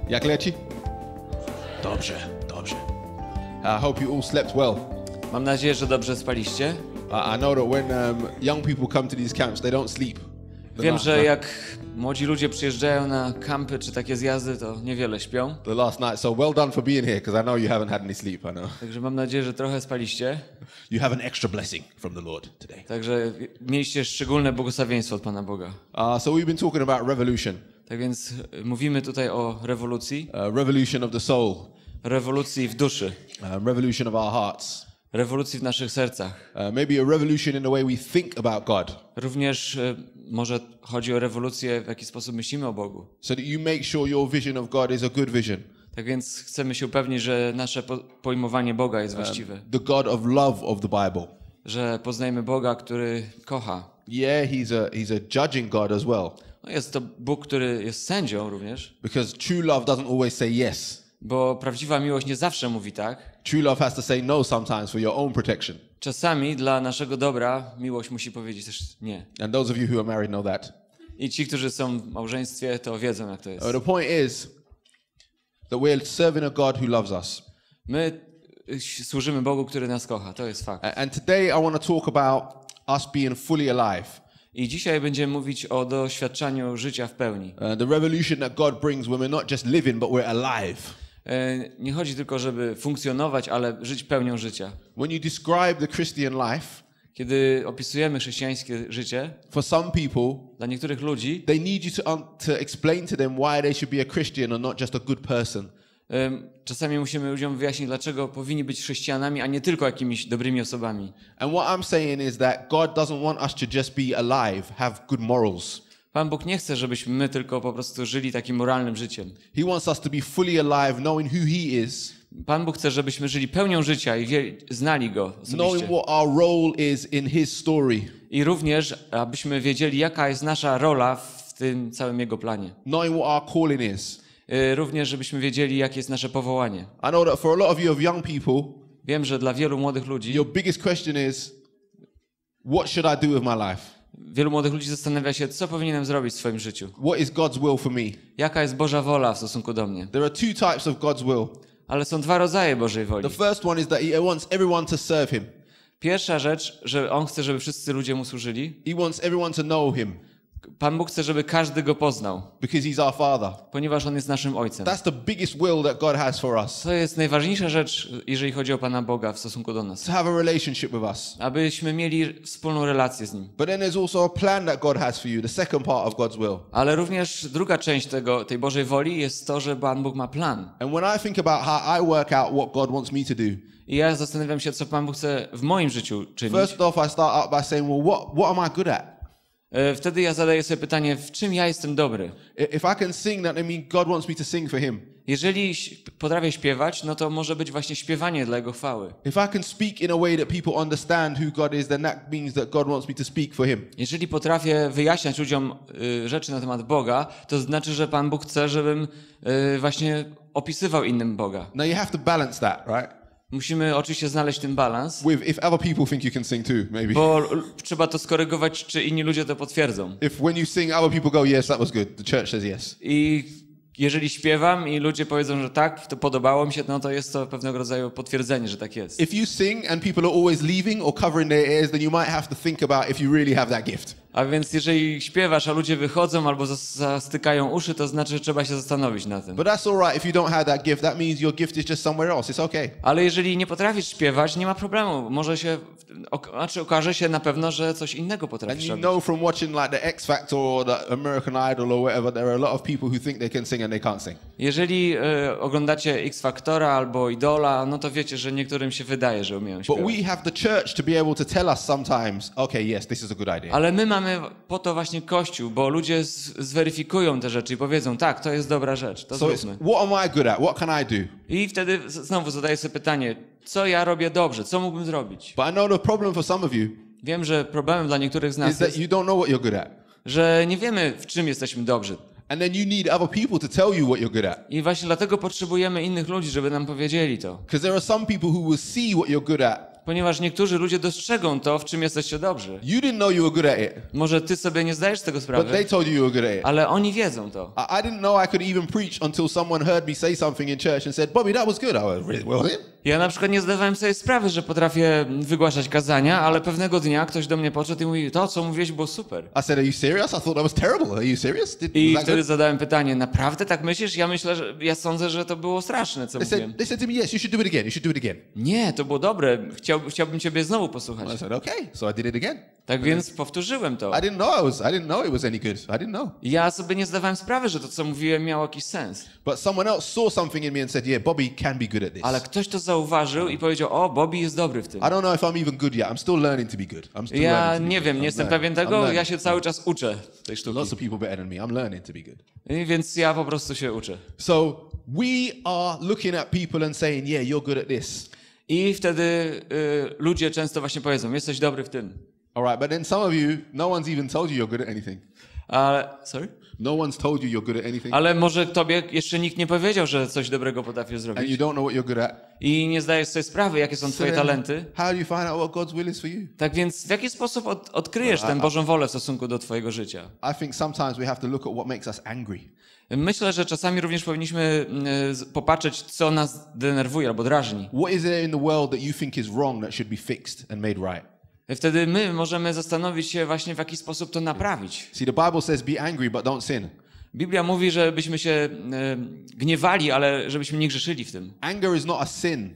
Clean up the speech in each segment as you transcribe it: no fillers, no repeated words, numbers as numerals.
Jak leci? Dobrze. I hope you all slept well. Mam nadzieję, że dobrze spaliście. I know that when young people come to these camps, they don't sleep. Wiem, że jak młodzi ludzie przyjeżdżają na kampy czy takie zjazdy, to niewiele śpią. The last night, so well done for being here, because I know you haven't had any sleep, I know. Także mam nadzieję, że trochę spaliście. You have an extra blessing from the Lord today. Także mieliście szczególne błogosławieństwo od Pana Boga. So we've been talking about revolution. Tak więc mówimy tutaj o rewolucji. Revolution of the soul. Rewolucji w duszy. Revolution of our hearts. Rewolucji w naszych sercach. Maybe a revolution in the way we think about God. Również może chodzi o rewolucję, w jaki sposób myślimy o Bogu. So that you make sure your vision of God is a good vision. Tak więc chcemy się upewnić, że nasze pojmowanie Boga jest właściwe. The God of love of the Bible. Że poznajemy Boga, który kocha. Yeah, he's a judging God as well. No jest to Bóg, który jest sędzią również. Because true love doesn't always say yes. Bo prawdziwa miłość nie zawsze mówi tak. True love has to say no sometimes for your own protection. Czasami dla naszego dobra miłość musi powiedzieć też nie. And those of you who are married know that. I ci, którzy są w małżeństwie, to wiedzą, jak to jest. The point is that we're serving a God who loves us. My służymy Bogu, który nas kocha. To jest fakt. And today I want to talk about us being fully alive. I dzisiaj będziemy mówić o doświadczaniu życia w pełni. The revolution that God brings when we're not just living, but we're alive. Nie chodzi tylko, żeby funkcjonować, ale żyć pełnią życia. When you describe the Christian life, kiedy opisujemy chrześcijańskie życie, for some people, dla niektórych ludzi, they need you to explain to them why they should be a Christian and not just a good person. Czasami musimy ludziom wyjaśnić, dlaczego powinni być chrześcijanami, a nie tylko jakimiś dobrymi osobami. And what I'm saying is that God doesn't want us to just be alive, have good morals. Pan Bóg nie chce, żebyśmy my tylko po prostu żyli takim moralnym życiem. He wants us to be fully alive, knowing who He is. Pan Bóg chce, żebyśmy żyli pełnią życia i znali Go osobiście. Knowing what our role is in His story. I również, abyśmy wiedzieli, jaka jest nasza rola w tym całym Jego planie. Knowing what our calling is. Również, żebyśmy wiedzieli, jakie jest nasze powołanie. I know that for a lot of you of young people, wiem, że dla wielu młodych ludzi, your biggest question is, what should I do with my life? Wielu młodych ludzi zastanawia się, co powinienem zrobić w swoim życiu. What is God's will for me? Jaka jest Boża wola w stosunku do mnie? There are two types of God's will. Ale są dwa rodzaje Bożej woli. The first one is that He wants everyone to serve Him. Pierwsza rzecz, że On chce, żeby wszyscy ludzie Mu służyli. He wants everyone to know Him. Pan Bóg chce, żeby każdy Go poznał. Because He's our Father. Ponieważ On jest naszym Ojcem. That's the biggest will that God has for us. To jest najważniejsza rzecz, jeżeli chodzi o Pana Boga w stosunku do nas. To have a relationship with us. Abyśmy mieli wspólną relację z Nim. But then there's also a plan that God has for you, the second part of God's will. Ale również druga część tej Bożej woli jest to, że Pan Bóg ma plan. And when I think about how I work out what God wants me to do, i ja zastanawiam się, co Pan Bóg chce w moim życiu czynić. First off, I start out by saying, well, what am I good at? Wtedy ja zadaję sobie pytanie, w czym ja jestem dobry? If I can sing, that means God wants me to sing for Him. Jeżeli potrafię śpiewać, no to może być właśnie śpiewanie dla Jego chwały. If I can speak in a way that people understand who God is, then that means that God wants me to speak for Him. Jeżeli potrafię wyjaśniać ludziom rzeczy na temat Boga, to znaczy, że Pan Bóg chce, żebym właśnie opisywał innym Boga. Now you have to balance that, right? Musimy oczywiście znaleźć ten balans. If other people think you can sing too, maybe. Bo trzeba to skorygować, czy inni ludzie to potwierdzą. If when you sing, other people go, yes, that was good. The church says yes. I jeżeli śpiewam i ludzie powiedzą, że tak, to podobało mi się, no to jest to pewnego rodzaju potwierdzenie, że tak jest. If you sing and people are always leaving or covering their ears, then you might have to think about if you really have that gift. A więc jeżeli śpiewasz, a ludzie wychodzą albo zastykają uszy, to znaczy, że trzeba się zastanowić na tym. But that's all right if you don't have that gift. That means your gift is just somewhere else. It's okay. Ale jeżeli nie potrafisz śpiewać, nie ma problemu. Może się, okaże się na pewno, że coś innego potrafisz robić. And you know from watching like the X Factor or the American Idol or whatever, there are a lot of people who think they can sing and they can't sing. Jeżeli oglądacie X Factora albo Idola, no to wiecie, że niektórym się wydaje, że umieją śpiewać. But we have the church to be able to tell us sometimes, okay, yes, this is a good idea. Ale my mamy po to właśnie Kościół, bo ludzie zweryfikują te rzeczy i powiedzą, tak, to jest dobra rzecz, to zróbmy. What am I good at? What can I do? I wtedy znowu zadaję sobie pytanie, co ja robię dobrze, co mógłbym zrobić? But I know the problem for some of you Wiem, że problemem dla niektórych z is nas that jest, you don't know what you're good at. że nie wiemy, w czym jesteśmy dobrzy. And then you need other people to tell you what you're good at. I właśnie dlatego potrzebujemy innych ludzi, żeby nam powiedzieli to. Because there are some people who will see what you're good at. Ponieważ niektórzy ludzie dostrzegą to, w czym jesteście dobrzy. You didn't know you were good at it, Może ty sobie nie zdajesz z tego but they sprawy, told you you were good at it. ale oni wiedzą to. I didn't know I could even preach until someone heard me say something in church and said, Bobby, that was good. I went, really, was it? Ja na przykład nie zdawałem sobie sprawy, że potrafię wygłaszać kazania, ale pewnego dnia ktoś do mnie podszedł i mówi, to co mówiłeś było super. I said, are you serious? I thought that was terrible. Are you serious? I Was that wtedy good? zadałem pytanie, naprawdę tak myślisz? Ja sądzę, że to było straszne, co mówiłem. They said to me, yes, you should do it again. You should do it again. Nie, to było dobre, chciałbym ciebie znowu posłuchać. I said, okay. So I did it again. Tak więc powtórzyłem to. I didn't know it was any good. I didn't know. Ja sobie nie zdawałem sprawy, że to co mówiłem miało jakiś sens. But someone else saw something in me and said, yeah, Bobby can be good at this. Ale ktoś to zauważył i powiedział, o, Bobby jest dobry w tym. I don't know if I'm even good yet. I'm still learning to be good. I'm still Ja learning to be nie good. wiem, nie I'm jestem learning. pewien I'm tego, learning. ja się cały czas uczę tej sztuki. Lots of people better than me. I'm learning to be good. Więc ja po prostu się uczę. So we are looking at people and saying, yeah, you're good at this. I wtedy ludzie często właśnie powiedzą, jesteś dobry w tym. All right, but then some of you, no one's even told you you're good at anything. Sorry? No one's told you you're good at anything. Ale może tobie jeszcze nikt nie powiedział, że coś dobrego potrafisz And zrobić. you don't know what you're good at. I nie zdajesz sobie sprawy, jakie są twoje then talenty. How do you find out what God's will is for you? Tak więc w jaki sposób odkryjesz tę Bożą wolę w stosunku do twojego życia? I think sometimes we have to look at what makes us angry. Myślę, że czasami również powinniśmy popatrzeć, co nas denerwuje albo drażni. What is there in the world that you think is wrong that should be fixed and made right? Wtedy my możemy zastanowić się właśnie, w jaki sposób to naprawić. See, the Bible says be angry, but don't sin. Biblia mówi, żebyśmy się gniewali, ale żebyśmy nie grzeszyli w tym. Anger is not a sin.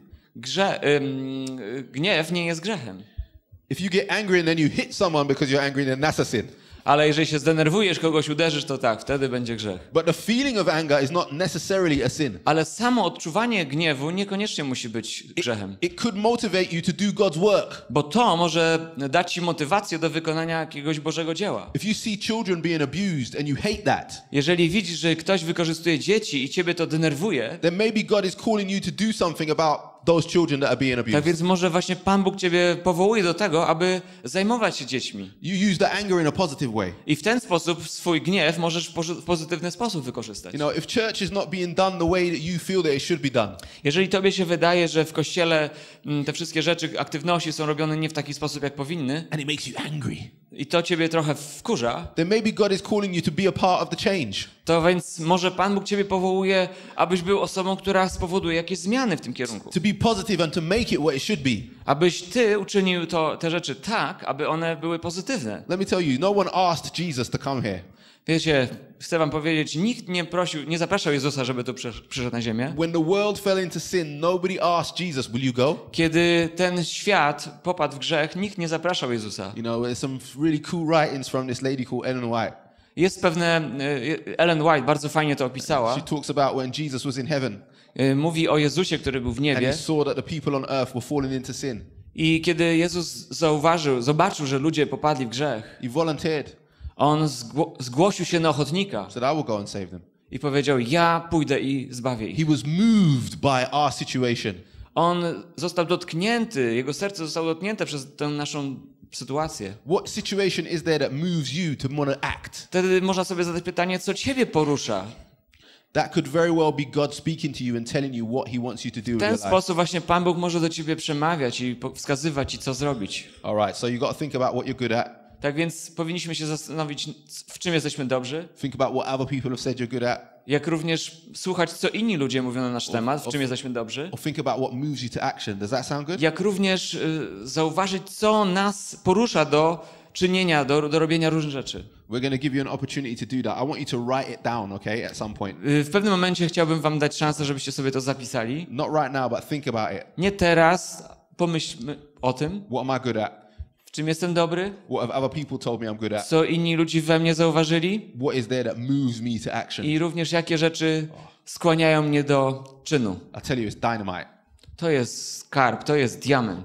Gniew nie jest grzechem. If you get angry and then you hit someone because you're angry, then that's a sin. Ale jeżeli się zdenerwujesz, kogoś uderzysz, to tak, wtedy będzie grzech. But the feeling of anger is not necessarily a sin. Ale samo odczuwanie gniewu niekoniecznie musi być grzechem. It could motivate you to do God's work. Bo to może dać ci motywację do wykonania jakiegoś Bożego dzieła. If you see children being abused and you hate that, Jeżeli widzisz, że ktoś wykorzystuje dzieci i ciebie to denerwuje, then maybe God is calling you to do something about those children that are being abused. tak więc może właśnie Pan Bóg ciebie powołuje do tego, aby zajmować się dziećmi. You use the anger in a positive way. I w ten sposób swój gniew możesz w pozytywny sposób wykorzystać. You know, if church is not being done the way that you feel that it should be done, Jeżeli tobie się wydaje, że w kościele te wszystkie rzeczy, aktywności są robione nie w taki sposób, jak powinny, and it makes you angry, i to ciebie trochę wkurza, then maybe God is calling you to be a part of the change. to więc może Pan Bóg ciebie powołuje, abyś był osobą, która spowoduje jakieś zmiany w tym kierunku. To be positive and to make it what it should be. Abyś ty uczynił te rzeczy tak, aby one były pozytywne. Let me tell you, no one asked Jesus to come here. Wiecie, chcę wam powiedzieć, nikt nie zapraszał Jezusa, żeby tu przyszedł na ziemię. When the world fell into sin, nobody asked Jesus, will you go? Kiedy ten świat popadł w grzech, nikt nie zapraszał Jezusa. You know, there's some really cool writings from this lady called Ellen White. Jest pewne, Ellen White bardzo fajnie to opisała. She talks about when Jesus was in heaven Mówi o Jezusie, który był w and he niebie. saw that the people on earth were falling into sin. I kiedy Jezus zobaczył, że ludzie popadli w grzech, He volunteered, on zgłosił się na ochotnika said, I will go and save them. i powiedział, ja pójdę i zbawię ich. He was moved by our situation. On został dotknięty, jego serce zostało dotknięte przez tę naszą sytuację. What situation is there that moves you to want to act? Wtedy można sobie zadać pytanie, co ciebie porusza? That could very well be God speaking to you and telling you what he wants you to do W with ten your life. sposób właśnie Pan Bóg może do ciebie przemawiać i wskazywać ci, co zrobić. All right, so you got to think about what you're good at. Tak więc powinniśmy się zastanowić, w czym jesteśmy dobrzy, Think about what other people have said you're good at. jak również słuchać, co inni ludzie mówią na nasz temat, w czym jesteśmy dobrzy, Or think about what moves you to action. Does that sound good? jak również zauważyć, co nas porusza do czynienia, do robienia różnych rzeczy. We're going to give you an opportunity to do that. I want you to write it down, okay, at some point. W pewnym momencie chciałbym wam dać szansę, żebyście sobie to zapisali. Not right now, but think about it. Nie teraz, pomyślmy o tym, What am I good at? w czym jestem dobry, What have other people told me I'm good at? co inni ludzie we mnie zauważyli What is there that moves me to action? i również jakie rzeczy skłaniają mnie do czynu. I tell you, it's dynamite. To jest skarb, to jest diament.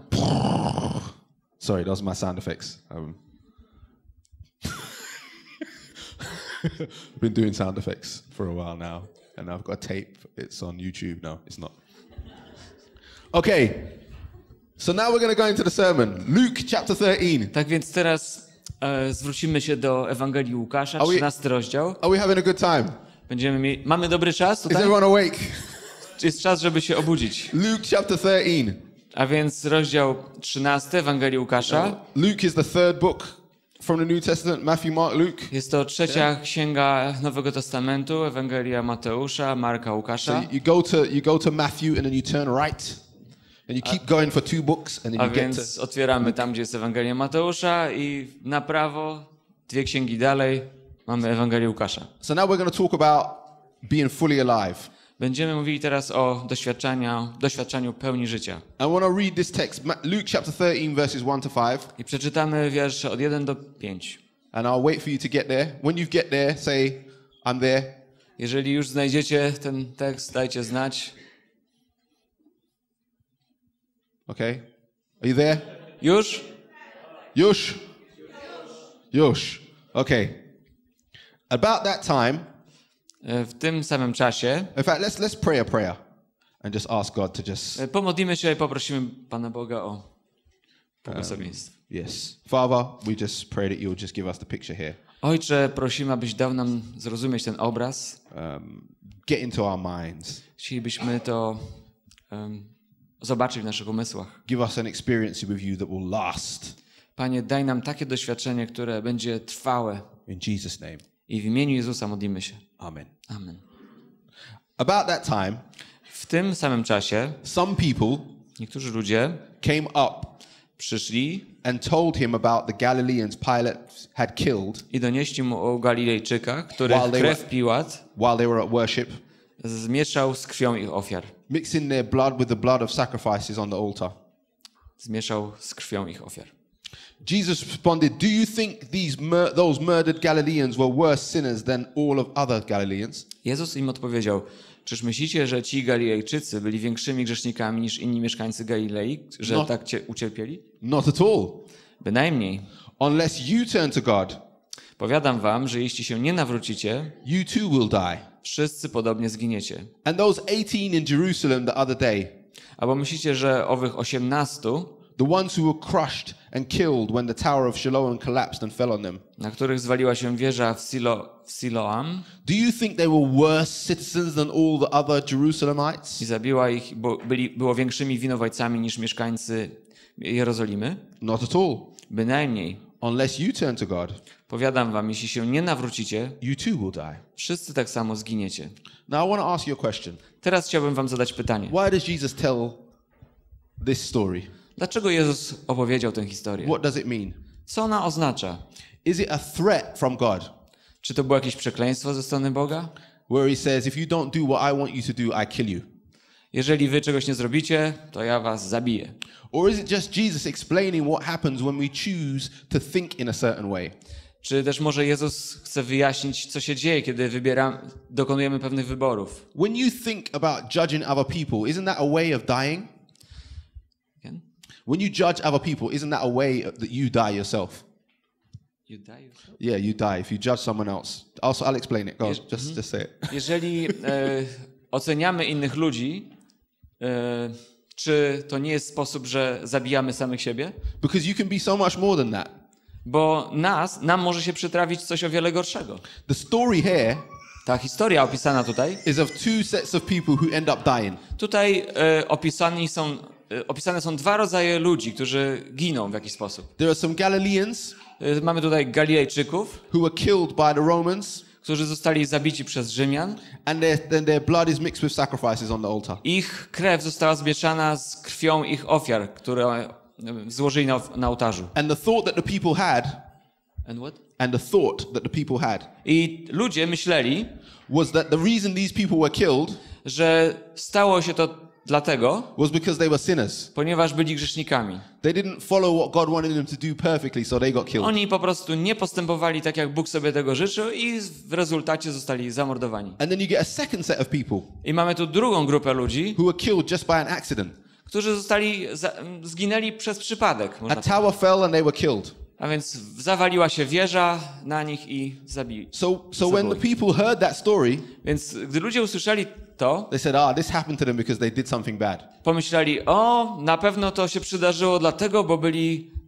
Sorry, those are my sound effects. I've been doing sound effects for a while now, and I've got a tape. It's on YouTube. No, it's not. Okay, so now we're going to go into the sermon. Luke chapter 13. Tak więc teraz zwrócimy się do Ewangelii Łukasza, 13 rozdział. Are we having a good time? Mamy dobry czas Is tutaj? everyone awake? Jest czas, żeby się obudzić. Luke chapter 13. A więc rozdział 13 Ewangelii Łukasza. Luke is the third book from the New Testament. Matthew, Mark, Luke. Jest to trzecia księga Nowego Testamentu, Ewangelia Mateusza, Marka, So Łukasza. you go to Matthew and then you turn right and you keep going for 2 books and then A you get to... więc otwieramy tam, gdzie jest Ewangelia Mateusza i na prawo, 2 księgi dalej, mamy Ewangelię Łukasza. So now we're going to talk about being fully alive. Będziemy mówili teraz o doświadczaniu pełni życia. I want to read this text, Luke chapter 13, verses 1 to 5. I przeczytamy wiersze od 1 do 5. And I'll wait for you to get there. When you get there, say, I'm there. Jeżeli już znajdziecie ten tekst, dajcie znać. Okay? Are you there? Już? Yush. Okay. About that time, W tym samym czasie in fact, let's pray a prayer and just ask God to just... pomodlimy się i poprosimy Pana Boga o błogosławieństwo. Yes. Father, we just pray that you'll just give us the picture here. Ojcze, prosimy, abyś dał nam zrozumieć ten obraz. Get into our minds. Chcielibyśmy to zobaczyć w naszych umysłach. Give us an experience with you that will last. Panie, daj nam takie doświadczenie, które będzie trwałe. In Jesus' name. I w imieniu Jezusa modlimy się. Amen. Amen. About that time, W tym samym czasie some people niektórzy ludzie came up przyszli and told him about the Galileans Pilate had killed i donieśli mu o Galilejczykach, których While they krew Piłat while they were at worship, zmieszał z krwią ich ofiar. mixing their blood with the blood of sacrifices on the altar. Zmieszał z krwią ich ofiar. Jesus responded, "Do you think those murdered Galileans were worse sinners than all of other Galileans?" Jezus im odpowiedział: Czyż myślicie, że ci Galilejczycy byli większymi grzesznikami niż inni mieszkańcy Galilei, że No. tak ucierpieli? Not at all. Bynajmniej. Unless you turn to God, Powiadam wam, że jeśli się nie nawrócicie, you too will die. wszyscy podobnie zginiecie. And those 18 in Jerusalem the other day, Albo myślicie, że owych 18, the ones who were crushed and killed when the Tower of Siloam collapsed and fell on them, na których zwaliła się wieża w Siloam do you think they were worse citizens than all the other Jerusalemites? i zabiła ich, bo było większymi winowajcami niż mieszkańcy Jerozolimy? Not at all. Bynajmniej. Unless you turn to God, Powiadam wam, jeśli się nie nawrócicie, you too will die. wszyscy tak samo zginiecie. Now I want to ask you a question. Teraz chciałbym wam zadać pytanie. Why does Jesus tell this story? Dlaczego Jezus opowiedział tę historię? What does it mean? Co ona oznacza? Is it a threat from God? Czy to było jakieś przekleństwo ze strony Boga? Where he says, if you don't do what I want you to do, I kill you. Jeżeli wy czegoś nie zrobicie, to ja was zabiję. Or is it just Jesus explaining what happens when we choose to think in a certain way? Czy też może Jezus chce wyjaśnić, co się dzieje, kiedy dokonujemy pewnych wyborów? When you think about judging other people, isn't that a way of dying? Again? When you judge other people, isn't that a way that you die yourself? You die yourself? Yeah, you die if you judge someone else. I'll explain it. Go on, just say it. Jeżeli oceniamy innych ludzi, czy to nie jest sposób, że zabijamy samych siebie? Because you can be so much more than that. Bo nam może się przytrafić coś o wiele gorszego. The story here Ta historia opisana tutaj, is of 2 sets of people who end up dying. tutaj opisane są 2 rodzaje ludzi, którzy giną w jakiś sposób. There are some Galileans Mamy tutaj Galilejczyków, who were killed by the Romans, którzy zostali zabici przez Rzymian. and their blood is mixed with sacrifices on the altar. Ich krew została zmieszana z krwią ich ofiar, które złożyli na ołtarzu. And the thought that the people had I ludzie myśleli, was that the reason these people were killed że stało się to dlatego, was because they were sinners. ponieważ byli grzesznikami. They didn't follow what God wanted them to do perfectly, so they got killed. Oni po prostu nie postępowali tak, jak Bóg sobie tego życzył i w rezultacie zostali zamordowani. And then you get a second set of people I mamy tu drugą grupę ludzi, who were killed just by an accident. którzy zginęli przez przypadek. A Można powiedzieć. tower fell and they were killed. A więc zawaliła się wieża na nich i zabili. So when the people heard that story, Więc gdy ludzie usłyszeli to, they said, this happened to them because they did something bad. pomyśleli, na pewno to się przydarzyło dlatego, bo byli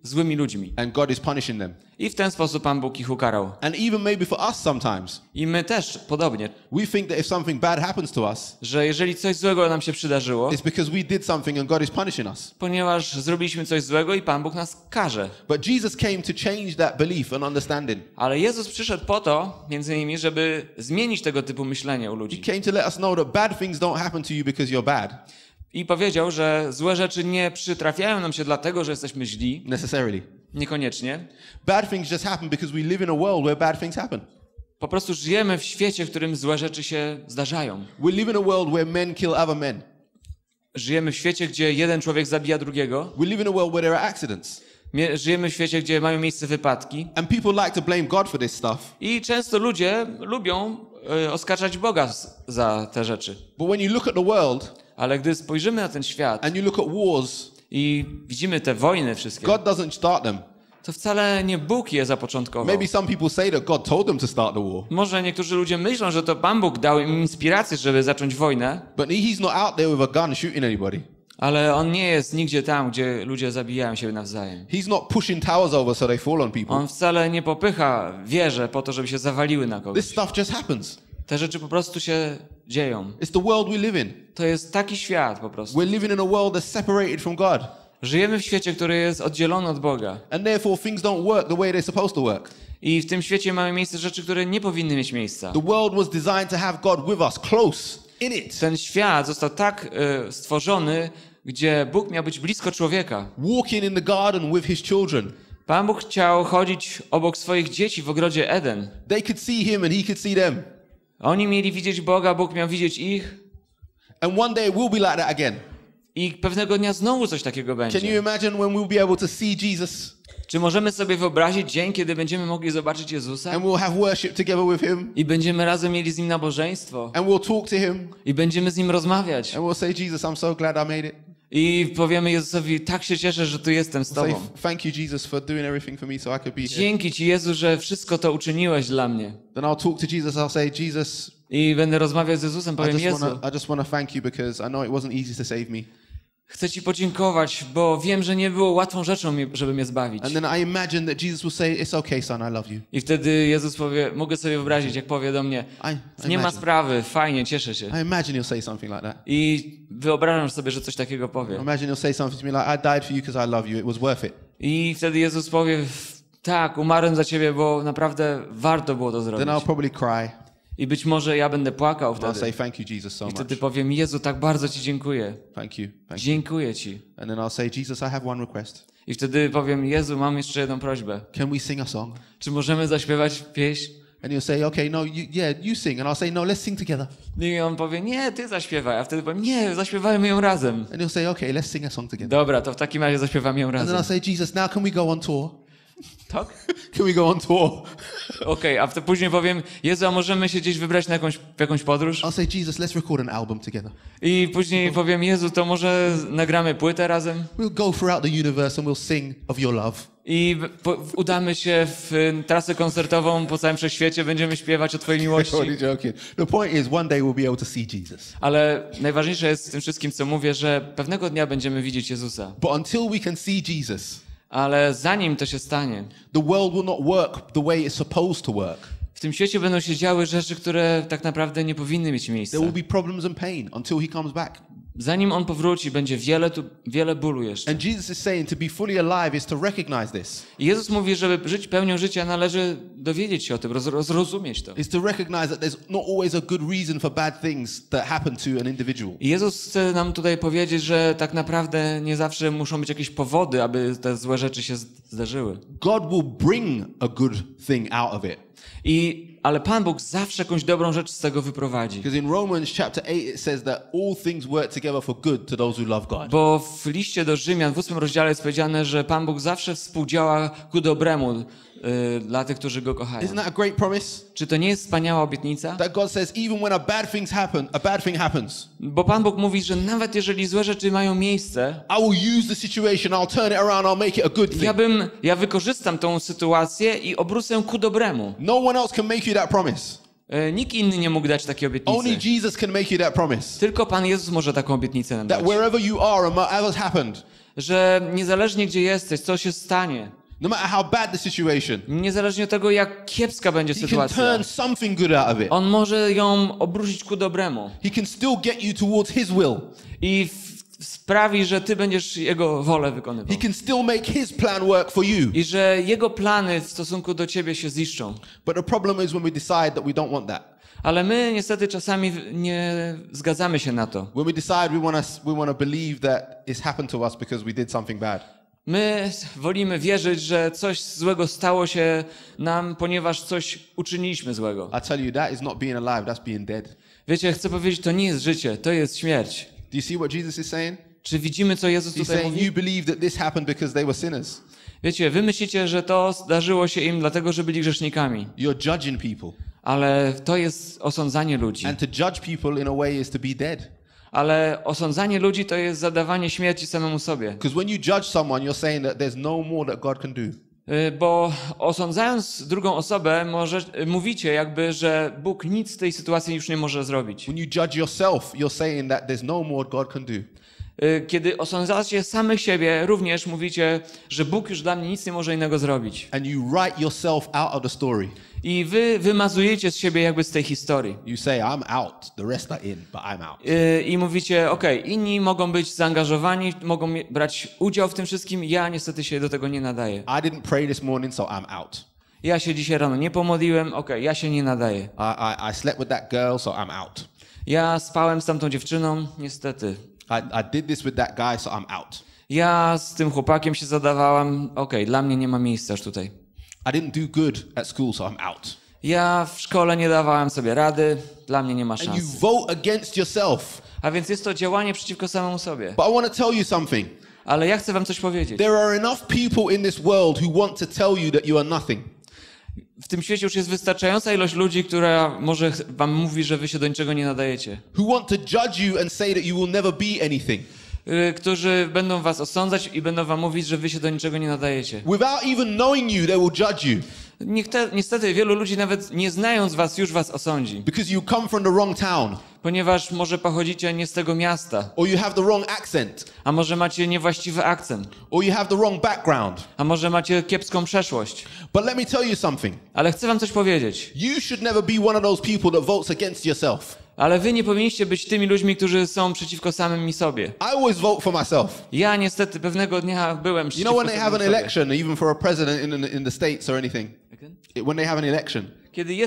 złymi ludźmi. and God is punishing them. I w ten sposób Pan Bóg ich ukarał. And even maybe for us sometimes, I my też podobnie, we think that if something bad happens to us, że jeżeli coś złego nam się przydarzyło, it's because we did something and God is punishing us. ponieważ zrobiliśmy coś złego i Pan Bóg nas karze. But Jesus came to change that belief and understanding. Ale Jezus przyszedł po to, między innymi, żeby zmienić tego typu myślenie u He ludzi. came to let us know that bad things don't happen to you because you're bad, I powiedział, że złe rzeczy nie przytrafiają nam się dlatego, że jesteśmy źli. necessarily. Niekoniecznie. Bad things just happen because we live in a world where bad things happen. Po prostu żyjemy w świecie, w którym złe rzeczy się zdarzają. We live in a world where men kill other men. Żyjemy w świecie, gdzie jeden człowiek zabija drugiego. We live in a world where there are accidents. Żyjemy w świecie, gdzie mają miejsce wypadki. And people like to blame God for this stuff. I często ludzie lubią oskarżać Boga za te rzeczy. But when you look at the world Ale gdy spojrzymy na ten świat and you look at wars, i widzimy te wojny wszystkie, God doesn't start them. to wcale nie Bóg je zapoczątkował. Maybe some people say that God told them to start the war. Może niektórzy ludzie myślą, że to Pan Bóg dał im inspirację, żeby zacząć wojnę, But he's not out there with a gun shooting anybody. ale on nie jest nigdzie tam, gdzie ludzie zabijają się nawzajem. He's not pushing towers over so they fall on people. On wcale nie popycha wieże po to, żeby się zawaliły na kogoś. This stuff just happens. Te rzeczy po prostu się dzieją. It's the world we live in. To jest taki świat po prostu. We're living in a world that's separated from God. Żyjemy w świecie, który jest oddzielony od Boga. And therefore things don't work the way they're supposed to work. I w tym świecie mamy miejsce rzeczy, które nie powinny mieć miejsca. The world was designed to have God with us, close, in it. Ten świat został tak stworzony, gdzie Bóg miał być blisko człowieka. Walking in the garden with his children. Pan Bóg chciał chodzić obok swoich dzieci w ogrodzie Eden. They could see him and he could see them. Oni mieli widzieć Boga, Bóg miał widzieć ich. And one day it will be like that again. I pewnego dnia znowu coś takiego Can you będzie. imagine when we'll be able to see Jesus Czy możemy sobie wyobrazić dzień, kiedy będziemy mogli zobaczyć Jezusa? and we'll have worship together with him I będziemy razem mieli z Nim nabożeństwo. and we'll talk to him I będziemy z Nim rozmawiać. and we'll say, Jesus, I'm so glad I made it. I powiemy Jezusowi, tak się cieszę, że tu jestem z Say, Tobą. thank you, Jesus, for doing everything for me so I could be here. Dzięki Ci, Jezu, że wszystko to uczyniłeś dla mnie. Then I'll talk to Jesus. I'll say, Jesus, I będę rozmawiać z Jezusem, powiem, I Jezu, just want to thank you because I know it wasn't easy to save me. chcę Ci podziękować, bo wiem, że nie było łatwą rzeczą, żeby mnie zbawić. And then I imagine that Jesus will say, it's okay, son, I love you. I wtedy Jezus powie, mogę sobie wyobrazić, jak powie do mnie, nie ma sprawy, fajnie, cieszę się. I imagine he'll say something like that. I wyobrażam sobie, że coś takiego powie. I imagine he'll say something to me like, I died for you because I love you. It was worth it. I wtedy Jezus powie, tak, umarłem za Ciebie, bo naprawdę warto było to zrobić. Then I'll probably cry. I być może ja będę płakał And I'll say, wtedy. thank you, Jesus, so I much. wtedy powiem, Jezu, tak bardzo Ci dziękuję. Thank you. Thank you. Dziękuję Ci. And then I'll say, Jesus, I have one request. I wtedy powiem, Jezu, mam jeszcze jedną prośbę. Can we sing a song? Czy możemy zaśpiewać pieśń? And he'll say, okay, no, you sing. And I'll say, no, let's sing together. I on powie, nie, Ty zaśpiewaj. A wtedy powiem, nie, zaśpiewajmy ją razem. And he'll say, okay, let's sing a song together. Dobra, to w takim razie zaśpiewamy ją And then razem. I'll say, Jesus, now can we go on tour? Tak? Can we go on tour? Okej, a wtedy później powiem, Jezu, a możemy się gdzieś wybrać na w jakąś podróż? I'll say, Jesus, let's record an album together. I później powiem, Jezu, to może nagramy płytę razem? We'll go throughout the universe and we'll sing of your love. I udamy się w trasę koncertową po całym wszechświecie, będziemy śpiewać o Twojej miłości. Only joking. The point is, one day we'll be able to see Jesus. Ale najważniejsze jest w tym wszystkim, co mówię, że pewnego dnia będziemy widzieć Jezusa. But until we can see Jesus, Ale zanim to się stanie, the world will not work the way it's supposed to work. w tym świecie będą się działy rzeczy, które tak naprawdę nie powinny mieć miejsca. There will be problems and pain until he comes back. Zanim On powróci, będzie wiele bólu jeszcze. And Jesus is saying to be fully alive is to recognize this. I Jezus mówi, żeby żyć pełnią życia, należy dowiedzieć się o tym, zrozumieć to. Is to recognize that there's not always a good reason for bad things that happen to an individual. I Jezus chce nam tutaj powiedzieć, że tak naprawdę nie zawsze muszą być jakieś powody, aby te złe rzeczy się zdarzyły. God will bring a good thing out of it. Ale Pan Bóg zawsze jakąś dobrą rzecz z tego wyprowadzi. Because in Romans chapter 8 it says that all things work together for good to those who love God. Bo w liście do Rzymian w 8 rozdziale jest powiedziane, że Pan Bóg zawsze współdziała ku dobremu dla tych, którzy Go kochają. Isn't that a great promise? Czy to nie jest wspaniała obietnica? That God says even when a bad thing happens, Bo Pan Bóg mówi, że nawet jeżeli złe rzeczy mają miejsce, I will use the situation, I'll turn it around, I'll make it a good thing. ja wykorzystam tą sytuację i obrócę ku dobremu. No one else can make you that promise. Nikt inny nie mógł dać takiej Only obietnicy. Jesus can make you that promise. Tylko Pan Jezus może taką obietnicę nam That dać. wherever you are and whatever's happened, że niezależnie gdzie jesteś, co się stanie, no matter how bad the situation, niezależnie od tego, jak kiepska będzie he can sytuacja, turn something good out of it. on może ją obrócić ku dobremu He can still get you towards his will. i sprawi, że ty będziesz jego wolę wykonywał. He can still make his plan work for you. I że jego plany w stosunku do ciebie się ziszczą. But the problem is when we decide that we don't want that. Ale my niestety czasami nie zgadzamy się na to. When we decide we want to believe that it's happened to us because we did something bad. My wolimy wierzyć, że coś złego stało się nam, ponieważ coś uczyniliśmy złego. I tell you, that is not being alive, that's being dead. Wiecie, chcę powiedzieć, to nie jest życie, to jest śmierć. Do you see what Jesus is saying? Czy widzimy, co Jezus He's tutaj saying mówi? you believe that this happened because they were sinners. Wiecie, wy myślicie, że to zdarzyło się im dlatego, że byli grzesznikami. You're judging people. Ale to jest osądzanie ludzi. And to judge people in a way is to be dead. Ale osądzanie ludzi to jest zadawanie śmierci samemu sobie. Because when you judge someone, you're saying that there's no more that God can do. Bo osądzając drugą osobę, mówicie jakby, że Bóg nic w tej sytuacji już nie może zrobić. When you judge yourself, you're saying that there's no more God can do. Kiedy osądzacie samych siebie, również mówicie, że Bóg już dla mnie nic nie może innego zrobić. And you write yourself out of the story. I wy wymazujecie z siebie jakby z tej historii. You say, I'm out, the rest are in, but I'm out. I mówicie, okej, inni mogą być zaangażowani, mogą brać udział w tym wszystkim, ja niestety się do tego nie nadaję. I didn't pray this morning, so I'm out. Ja się dzisiaj rano nie pomodliłem, ja się nie nadaję. I slept with that girl, so I'm out. Ja spałem z tamtą dziewczyną, niestety. I did this with that guy, so I'm out. Ja z tym chłopakiem się zadawałam, dla mnie nie ma miejsca już tutaj. I didn't do good at school, so I'm out. Ja w szkole nie dawałem sobie rady, dla mnie nie ma And you szans. vote against yourself. A więc jest to działanie przeciwko samemu sobie. But I want to tell you something. Ale ja chcę wam coś powiedzieć. There are enough people in this world who want to tell you that you are nothing. W tym świecie już jest wystarczająca ilość ludzi, która może wam mówi, że wy się do niczego nie nadajecie. Who want to judge you and say that you will never be anything. Którzy będą was osądzać i będą wam mówić, że wy się do niczego nie nadajecie. Without even knowing you, they will judge you. Niestety wielu ludzi nawet nie znając was już was osądzi. Because you come from the wrong town. Ponieważ może pochodzicie nie z tego miasta. Or you have the wrong accent. A może macie niewłaściwy akcent. Or you have the wrong background. A może macie kiepską przeszłość. But let me tell you something. Ale chcę wam coś powiedzieć. You should never be one of those people that votes against yourself. Ale wy nie powinniście być tymi ludźmi, którzy są przeciwko samym sobie. I always vote for myself. Ja niestety pewnego dnia byłem You przeciwko know when they have an samemu sobie. election, even for a president in the States or anything, when they have an election, Kiedy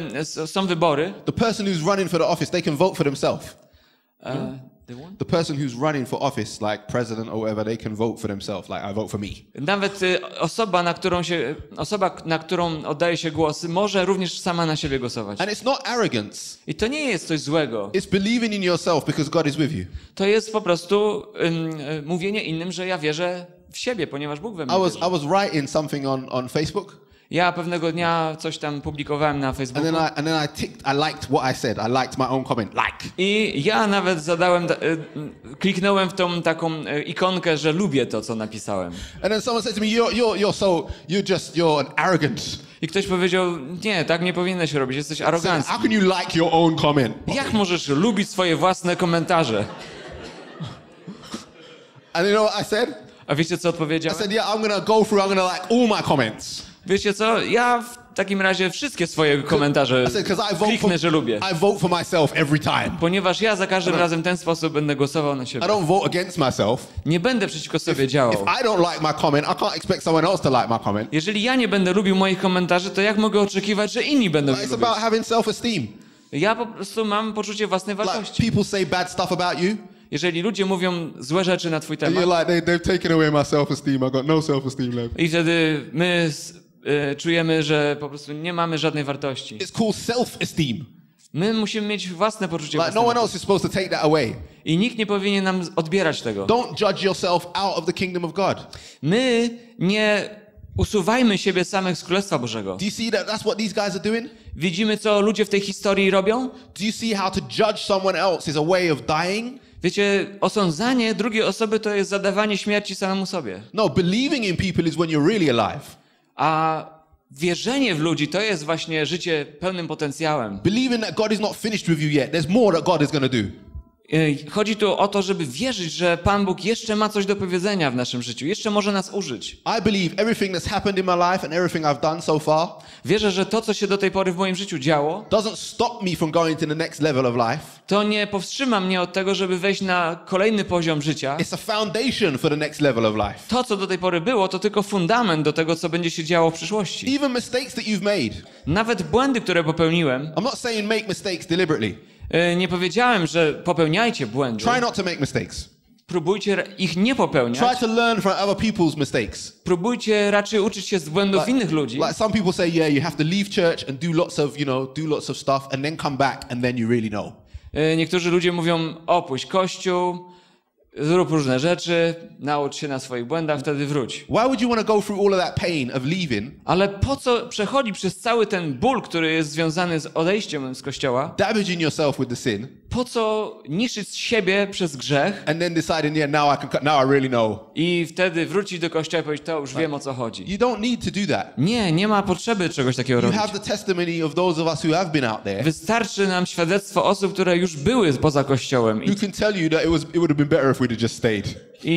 są wybory, the person who's running for the office, they can vote for themselves. the one? The person who's running for office, like president or whatever, they can vote for themselves. Like, I vote for me. Nawet osoba, na którą oddaje się głos, może również sama na siebie głosować. And it's not arrogance. I to nie jest coś złego. It's believing in yourself because God is with you. To jest po prostu mówienie innym, że ja wierzę w siebie, ponieważ Bóg we mnie wierzy. I was writing something on Facebook. Ja pewnego dnia coś tam publikowałem na Facebooku. And then I liked what I said. I liked my own comment. Like. I ja nawet kliknąłem w tą taką ikonkę, że lubię to, co napisałem. And then someone said to me, you're an arrogant. I ktoś powiedział, nie, tak nie powinieneś robić, jesteś So arogancki. how can you like your own comment? Jak możesz lubić swoje własne komentarze? And you know what I said? A wiecie, co I odpowiedziałem? said, yeah, I'm gonna go through. I'm gonna like all my comments. Wiecie co, ja w takim razie wszystkie swoje komentarze I said, because kliknę, że lubię. I vote for myself every time. Ponieważ ja za każdym razem w ten sposób będę głosował na I siebie. don't vote against myself. Nie będę przeciwko sobie If działał. I don't like my comment, I can't expect someone else to like my comment. Jeżeli ja nie będę lubił moich komentarzy, to jak mogę oczekiwać, że inni będą But je it's lubić? about having self-esteem. Ja po prostu mam poczucie własnej Like wartości. people say bad stuff about you, Jeżeli ludzie mówią złe rzeczy na twój and temat you're like, they've taken away my self-esteem. I got no self-esteem left. i wtedy my czujemy, że po prostu nie mamy żadnej wartości. It's called self-esteem. My musimy mieć własne poczucie Like no własnej one else is supposed to take that away. I nikt nie powinien nam odbierać tego. Don't judge yourself out of the kingdom of God. My nie usuwajmy siebie samych z Królestwa Bożego. Do you see that that's what these guys are doing? Widzimy, co ludzie w tej historii robią? Do you see how to judge someone else is a way of dying? Wiecie, osądzanie drugiej osoby to jest zadawanie śmierci samemu sobie. No, believing in people is when you're really alive. A wierzenie w ludzi to jest właśnie życie pełnym potencjałem. Believing that God is not finished with you yet. There's more that God is going to do. Chodzi tu o to, żeby wierzyć, że Pan Bóg jeszcze ma coś do powiedzenia w naszym życiu, jeszcze może nas użyć. I believe everything that's happened in my life and everything I've done so far Wierzę, że to, co się do tej pory w moim życiu działo, doesn't stop me from going to the next level of life. to nie powstrzyma mnie od tego, żeby wejść na kolejny poziom życia. It's a foundation for the next level of life. To, co do tej pory było, to tylko fundament do tego, co będzie się działo w przyszłości. Even mistakes that you've made. Nawet błędy, które popełniłem, I'm not saying make mistakes deliberately. nie powiedziałem, że popełniajcie błędy. Try not to make mistakes. Próbujcie ich nie popełniać. Try to learn from other people's mistakes. Próbujcie raczej uczyć się z błędów innych ludzi. Like some people say, yeah, you have to leave church and do lots of stuff and then come back and then you really know. Niektórzy ludzie mówią, opuść Kościół, zrób różne rzeczy, naucz się na swoich błędach, wtedy wróć. Why would you want to go through all of that pain of leaving? Ale po co przechodzi przez cały ten ból, który jest związany z odejściem z Kościoła? Damaging yourself with the sin Po co niszczyć siebie przez grzech and then deciding, yeah, now I really know. i wtedy wrócić do Kościoła i powiedzieć, to już wiem, o co chodzi. You don't need to do that. Nie ma potrzeby czegoś takiego You robić. have the testimony of those of us who have been out there Wystarczy nam świadectwo osób, które już były poza Kościołem. who can tell you that it would have been better if we'd have just stayed.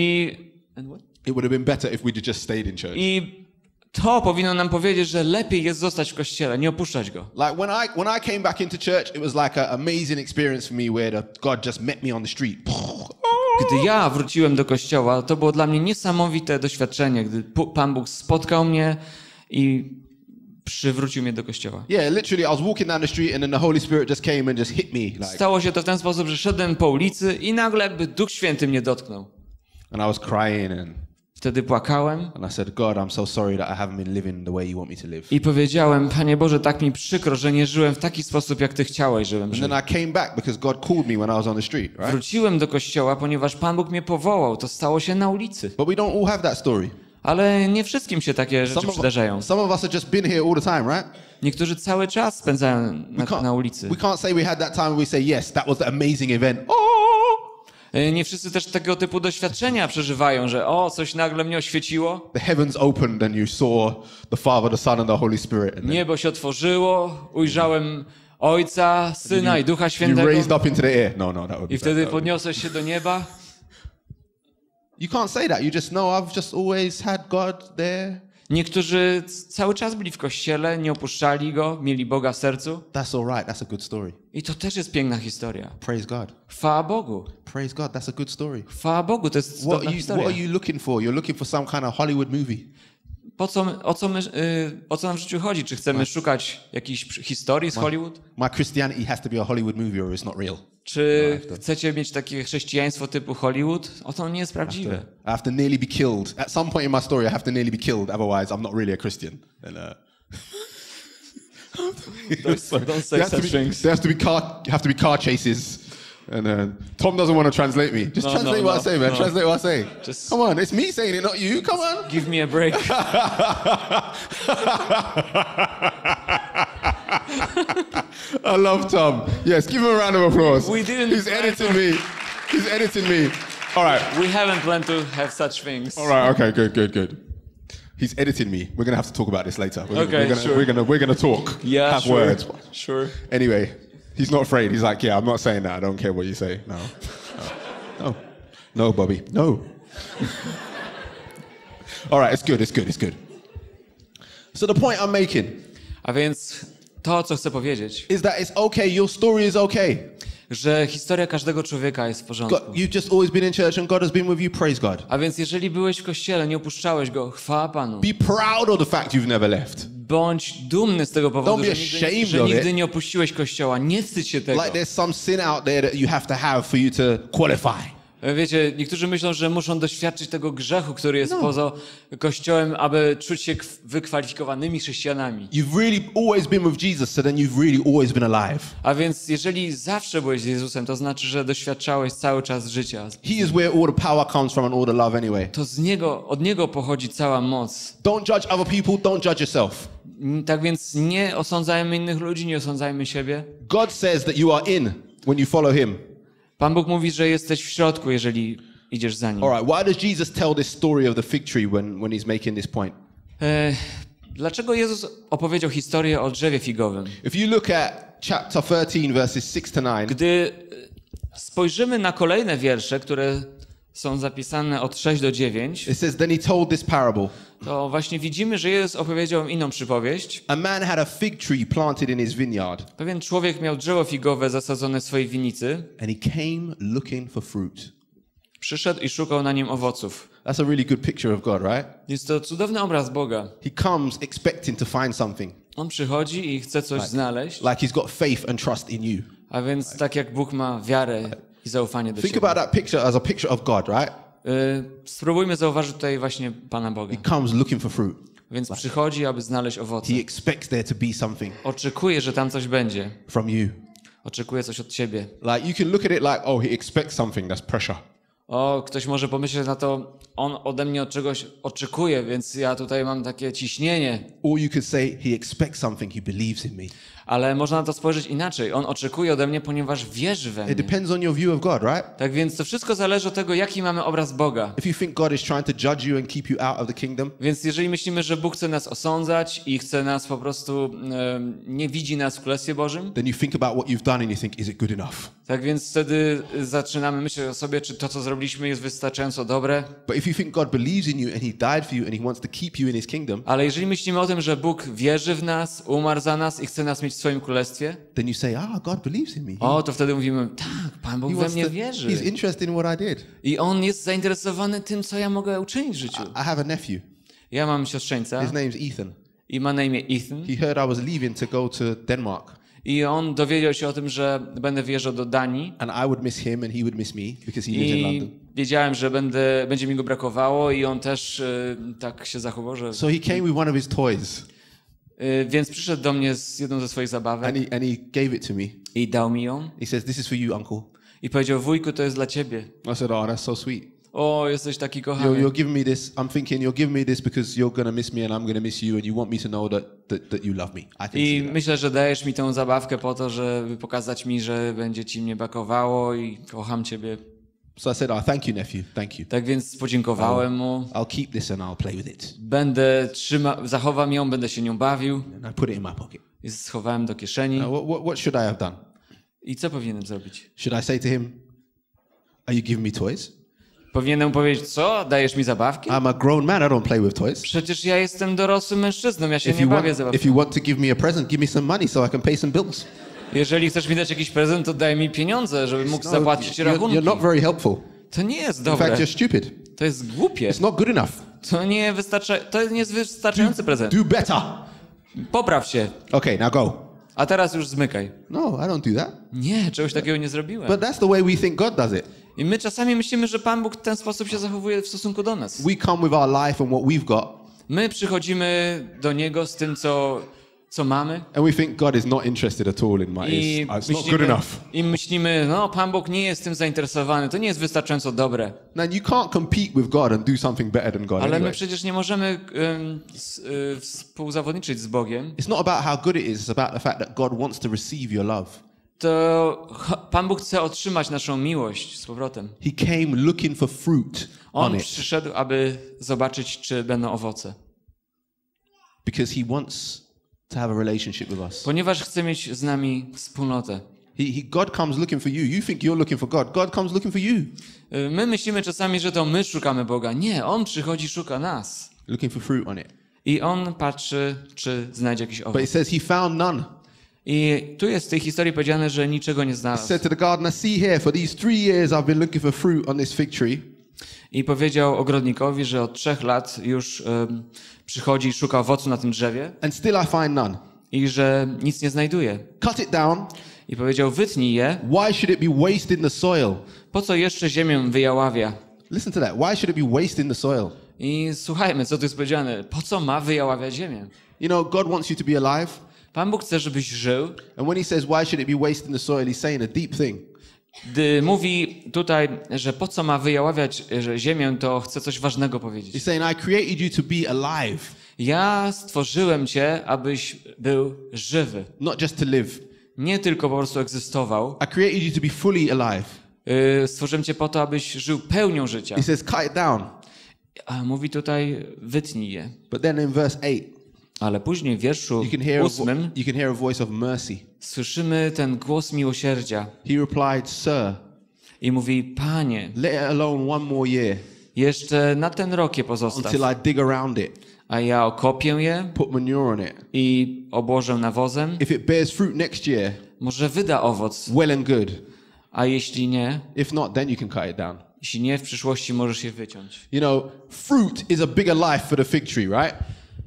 It would have been better if we'd have just stayed in church. I to powinno nam powiedzieć, że lepiej jest zostać w Kościele, nie opuszczać go. Like when I came back into church, it was like an amazing experience for me where God just met me on the street. Gdy ja wróciłem do Kościoła, to było dla mnie niesamowite doświadczenie, gdy Pan Bóg spotkał mnie i przywrócił mnie do Kościoła. Yeah, literally I was walking down the street and then the Holy Spirit just came and just hit me. Like, Stało się to w ten sposób, że szedłem po ulicy i nagle jakby Duch Święty mnie dotknął. and I was crying Wtedy płakałem and I said, God, I'm so sorry that I haven't been living the way you want me to live. i powiedziałem, Panie Boże, tak mi przykro, że nie żyłem w taki sposób, jak Ty chciałeś, żebym And żył. then I came back because God called me when I was on the street, right? Wróciłem do Kościoła, ponieważ Pan Bóg mnie powołał. To stało się na ulicy. But we don't all have that story. Ale nie wszystkim się takie rzeczy przydarzają. Some of us have just been here all the time, right? Niektórzy cały czas spędzają na ulicy. We can't say we had that time where we say, yes, that was the amazing event. Oh! Nie wszyscy też tego typu doświadczenia przeżywają, że coś nagle mnie oświeciło. The heavens opened and you saw the Father, the Son and the Holy Spirit. And then Niebo się otworzyło, ujrzałem Ojca, Syna i Ducha you Świętego. raised up into the air. No, that would be I wtedy bad. podniosłeś się do nieba. You can't say that. You just know I've just always had God there. Niektórzy cały czas byli w Kościele, nie opuszczali Go, mieli Boga w sercu. That's all right. That's a good story. I to też jest piękna historia. Praise God. Chwała Bogu. Praise God. That's a good story. Chwała Bogu, to jest What cudowna are historia. you looking for? You're looking for some kind of Hollywood movie. O co nam w życiu chodzi? Czy chcemy szukać jakiejś historii z Hollywood? My Christianity has to be a Hollywood movie or it's not real. Czy chcecie mieć takie chrześcijaństwo typu Hollywood? To nie jest prawdziwe. I have to nearly be killed. At some point in my story, I have to nearly be killed. Otherwise, I'm not really a Christian. And, Don't say such things. There have to be car chases. And Tom doesn't want to translate me. Just translate what I say, man. Translate what I say. Come on, it's me saying it, not you. Come on. Give me a break. I love Tom. Yes, give him a round of applause. We didn't He's plan editing me. He's editing me. All right. We haven't planned to have such things. All right. Okay. Good. He's editing me. We're gonna have to talk about this later. We're gonna talk. Yeah, have sure. words. Sure. Anyway, he's not afraid. He's like, yeah, I'm not saying that. I don't care what you say. No, Bobby. No. All right. It's good. So the point I'm making A więc to, co chcę powiedzieć, is that it's okay. Your story is okay. że historia każdego człowieka jest w porządku. You've just always been in church and God has been with you. Praise God. A więc jeżeli byłeś w Kościele, nie opuszczałeś go, chwała Panu. Be proud of the fact you've never left. Bądź dumny z tego powodu, Don't be że ashamed of nigdy it. nie opuściłeś Kościoła. Nie wstydź się tego. Like there's some sin out there that you have to have for you to qualify. Wiecie, niektórzy myślą, że muszą doświadczyć tego grzechu, który jest poza Kościołem, aby czuć się wykwalifikowanymi chrześcijanami. You've really always been with Jesus, so then you've really always been alive. A więc jeżeli zawsze byłeś z Jezusem, to znaczy, że doświadczałeś cały czas życia. He is where all the power comes from and all the love anyway. To od Niego pochodzi cała moc. Don't judge other people, don't judge yourself. Tak więc nie osądzajmy innych ludzi, nie osądzajmy siebie. God says that you are in when you follow him. Pan Bóg mówi, że jesteś w środku, jeżeli idziesz za Nim. All right, why does Jesus tell this story of the fig tree when he's making this point? Dlaczego Jezus opowiedział historię o drzewie figowym? If you look at chapter 13 verses 6 to 9, Gdy spojrzymy na kolejne wiersze, które są zapisane od 6 do 9, It says, then he told this parable. to właśnie widzimy, że Jezus opowiedział inną przypowieść. A man had a fig tree planted in his vineyard, Pewien człowiek miał drzewo figowe zasadzone w swojej winnicy. and he came looking for fruit. Przyszedł i szukał na nim owoców. That's a really good picture of God, right? Jest to cudowny obraz Boga. He comes expecting to find something, On przychodzi i chce coś znaleźć, like he's got faith and trust in you. a więc tak jak Bóg ma wiarę i zaufanie do Think ciebie. about that picture as a picture of God, right? Spróbujmy zauważyć tutaj właśnie Pana Boga. He comes looking for fruit. Więc przychodzi, aby znaleźć owoce. He expects there to be something Oczekuje, że tam coś będzie. from you. Oczekuje coś od ciebie. Like you can look at it like, oh, he expects something. That's pressure. O, ktoś może pomyśleć na to, on ode mnie od czegoś oczekuje, więc ja tutaj mam takie ciśnienie. Or you could say he expects something. He believes in me. Ale można na to spojrzeć inaczej. On oczekuje ode mnie, ponieważ wierzy we It mnie. depends on your view of God, right? Tak więc to wszystko zależy od tego, jaki mamy obraz Boga. If you think God is trying to judge you and keep you out of the kingdom, Więc jeżeli myślimy, że Bóg chce nas osądzać i chce nas po prostu, nie widzi nas w Królestwie Bożym, then you think about what you've done and you think, is it good enough? tak więc wtedy zaczynamy myśleć o sobie, czy to, co zrobiliśmy, jest wystarczająco dobre. But if you think God believes in you and he died for you and he wants to keep you in his kingdom, Ale jeżeli myślimy o tym, że Bóg wierzy w nas, umarł za nas i chce nas mieć w swoim Królestwie, then you say, God believes in me. o, to wtedy mówimy, tak, Pan Bóg we mnie he's wierzy. interested in what I did. I On jest zainteresowany tym, co ja mogę uczynić w życiu. I have a nephew. Ja mam siostrzeńca His name's Ethan. i ma na imię Ethan. He heard I was leaving to go to Denmark. I on dowiedział się o tym, że będę wyjeżdżał do Danii. And I would miss him and he would miss me because he lives in London. I wiedziałem, że będzie mi go brakowało i on też tak się zachował, że... So he came with one of his toys Więc przyszedł do mnie z jedną ze swoich zabawek and he gave it to me. i dał mi ją. He says, this is for you, uncle. I powiedział, wujku, to jest dla ciebie. I said, oh, that's so sweet. O, jesteś taki kochany. You're giving me this. I'm thinking you're giving me this because you're going to miss me and I'm going to miss you and you want me to know that you love me. I can see I that. myślę, że dajesz mi tę zabawkę po to, żeby pokazać mi, że będzie ci mnie brakowało i kocham ciebie. So I said, oh, thank you, nephew. Thank you. Tak więc podziękowałem mu. I'll keep this and I'll play with it. Zachowam ją, będę się nią bawił. And I put it in my pocket. I schowałem do kieszeni. Now, what should I have done? I co powinienem zrobić? Should I say to him, are you giving me toys? Powinienem powiedzieć, co? Dajesz mi zabawki? I'm a grown man. I don't play with toys. Przecież ja jestem dorosłym mężczyzną, ja się nie bawię zabawkami. If you want to give me a present, give me some money so I can pay some bills. Jeżeli chcesz mi dać jakiś prezent, to daj mi pieniądze, żebym mógł zapłacić rachunki. You're not very helpful. To nie jest In dobre. fact, you're stupid. To jest głupie. It's not good enough. To nie jest wystarczający prezent. Do better. Popraw się. Okay, now go. A teraz już zmykaj. No, I don't do that. Nie, czegoś takiego nie zrobiłem. But that's the way we think God does it. I my czasami myślimy, że Pan Bóg w ten sposób się zachowuje w stosunku do nas. We come with our life and what we've got, My przychodzimy do Niego z tym, co mamy. and we think God is not interested at all in my. It's not good enough. I myślimy, no Pan Bóg nie jest tym zainteresowany, to nie jest wystarczająco dobre. Now you can't compete with God and do something better than God. Ale my Anyway. przecież nie możemy współzawodniczyć z Bogiem. It's not about how good it is. It's about the fact that God wants to receive your love. To Pan Bóg chce otrzymać naszą miłość z powrotem. He came looking for fruit on On it przyszedł, aby zobaczyć, czy będą owoce. because He wants to have a relationship with us. Ponieważ chce mieć z nami wspólnotę. God comes looking for you. You think you're looking for God. God comes looking for you. My myślimy czasami, że to my szukamy Boga. Nie, On przychodzi, szuka nas. Looking for fruit on it. I On patrzy, czy znajdzie jakiś But it owoc. says He found none. I tu jest w tej historii powiedziane, że niczego nie He znalazł. said to the gardener, see here, for these 3 years I've been looking for fruit on this fig tree. I powiedział ogrodnikowi, że od 3 lat już przychodzi i szuka owocu na tym drzewie And still I find none. i że nic nie znajduje. Cut it down. I powiedział, wytnij je, Why should it be wasted in the soil? po co jeszcze ziemię wyjaławia? Listen to that. Why should it be wasted in the soil? I słuchajmy, co tu jest powiedziane. Po co ma wyjaławiać ziemię? You know, God wants you to be alive. Pan Bóg chce, żebyś żył. And when He says, why should it be wasted in the soil, He's saying a deep thing. Gdy mówi tutaj, że po co ma wyjaławiać ziemię, to chce coś ważnego powiedzieć. He's saying, I created you to be alive, Ja stworzyłem cię, abyś był żywy. not just to live. Nie tylko po prostu egzystował. I created you to be fully alive. Stworzyłem cię po to, abyś żył pełnią życia. He says, cut it down. A mówi tutaj, wytnij je. But then in verse 8, Ale później w wierszu you can 8 hear a voice of mercy. słyszymy ten głos miłosierdzia. He replied, Sir, I mówi, Panie, let it alone one more year jeszcze na ten rok je pozostaw, until I dig around it, a ja okopię je put manure on it. i obłożę nawozem. If it bears fruit next year, Może wyda owoc, well and good. a jeśli nie, If not, then you can cut it down. jeśli nie, w przyszłości możesz je wyciąć. You know, fruit is a bigger life for the fig tree, right?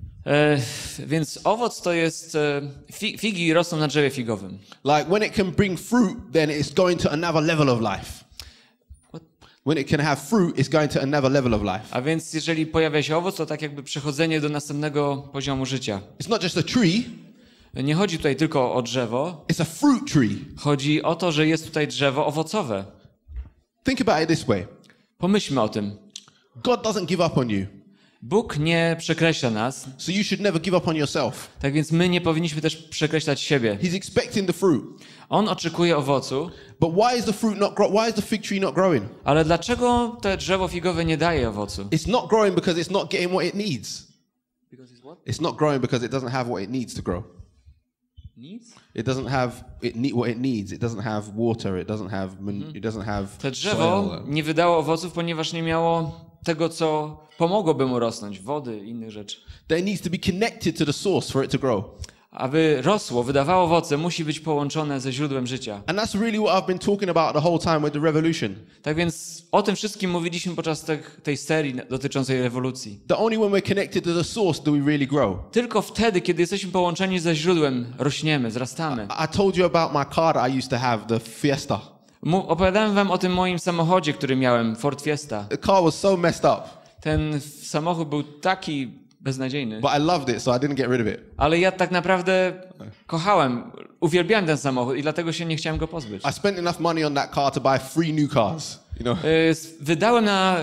Więc owoc to jest... Figi rosną na drzewie figowym. Like when it can bring fruit, then it's going to another level of life. What? When it can have fruit, it's going to another level of life. A więc jeżeli pojawia się owoc, to tak jakby przechodzenie do następnego poziomu życia. It's not just a tree, Nie chodzi tutaj tylko o drzewo, it's a fruit tree. chodzi o to, że jest tutaj drzewo owocowe. Think about it this way. Pomyślmy o tym. God doesn't give up on you. Bóg nie przekreśla nas, So you should never give up on yourself. tak więc my nie powinniśmy też przekreślać siebie. He's expecting the fruit. On oczekuje owocu, But why is the fruit not why is the fig tree not growing? ale dlaczego to drzewo figowe nie daje owocu? It's not growing because it's not getting what it needs. It's not growing because it doesn't have what it needs to grow. Nic? It doesn't have what it needs. It doesn't have water. It doesn't have it doesn't have To drzewo soil. nie wydało owoców, ponieważ nie miało tego, co pomogłoby mu rosnąć, wody i innych rzeczy. There needs to be connected to the source for it to grow. Aby rosło, wydawało owoce, musi być połączone ze źródłem życia. And that's really what I've been talking about the whole time with the revolution. Tak więc o tym wszystkim mówiliśmy podczas tej serii dotyczącej rewolucji. That only when we're connected to the source do we really grow. Tylko wtedy, kiedy jesteśmy połączeni ze źródłem, rośniemy, wzrastamy. I told you about my car that I used to have, the Fiesta. Opowiadałem wam o tym moim samochodzie, który miałem, Ford Fiesta. The car was so messed up, Ten samochód był taki beznadziejny, but I loved it, so I didn't get rid of it. ale ja tak naprawdę kochałem, uwielbiałem ten samochód i dlatego się nie chciałem go pozbyć. I spent enough money on that car to buy 3 new cars, you know. Wydałem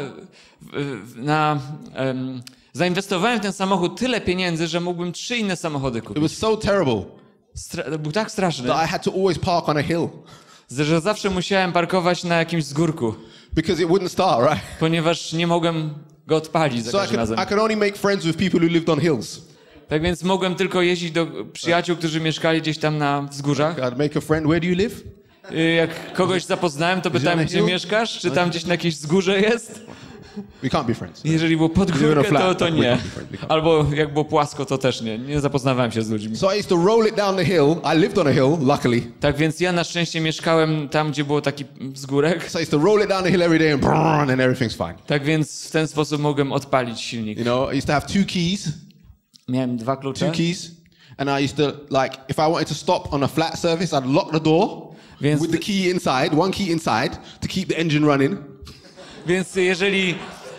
zainwestowałem w ten samochód tyle pieniędzy, że mógłbym 3 inne samochody It kupić. was so terrible Był tak straszny, that I had to always park on a hill że zawsze musiałem parkować na jakimś wzgórku, because it wouldn't start, right? ponieważ nie mogłem go odpalić za So każdym razem. I could only make friends with people who lived on hills. Tak więc mogłem tylko jeździć do przyjaciół, którzy mieszkali gdzieś tam na wzgórzach. I'd make a friend, where do you live? Jak kogoś zapoznałem, to pytałem, gdzie mieszkasz, czy tam gdzieś na jakieś wzgórze jest. We can't be friends. Jeżeli było pod górkę, to nie. We can't. Albo jak było płasko, to też nie. Nie zapoznawałem się z ludźmi. So I used to roll it down the hill. I lived on a hill, luckily. Tak więc ja na szczęście mieszkałem tam, gdzie było taki wzgórek. So I used to roll it down the hill every day and everything's fine. Tak więc w ten sposób mogłem odpalić silnik. You know, I used to have 2 keys, Miałem 2 klucze. 2 keys, and I used to, like, if I wanted to stop on a flat surface, I'd lock the door Więc- with the key inside, 1 key inside, to keep the engine running. Więc jeżeli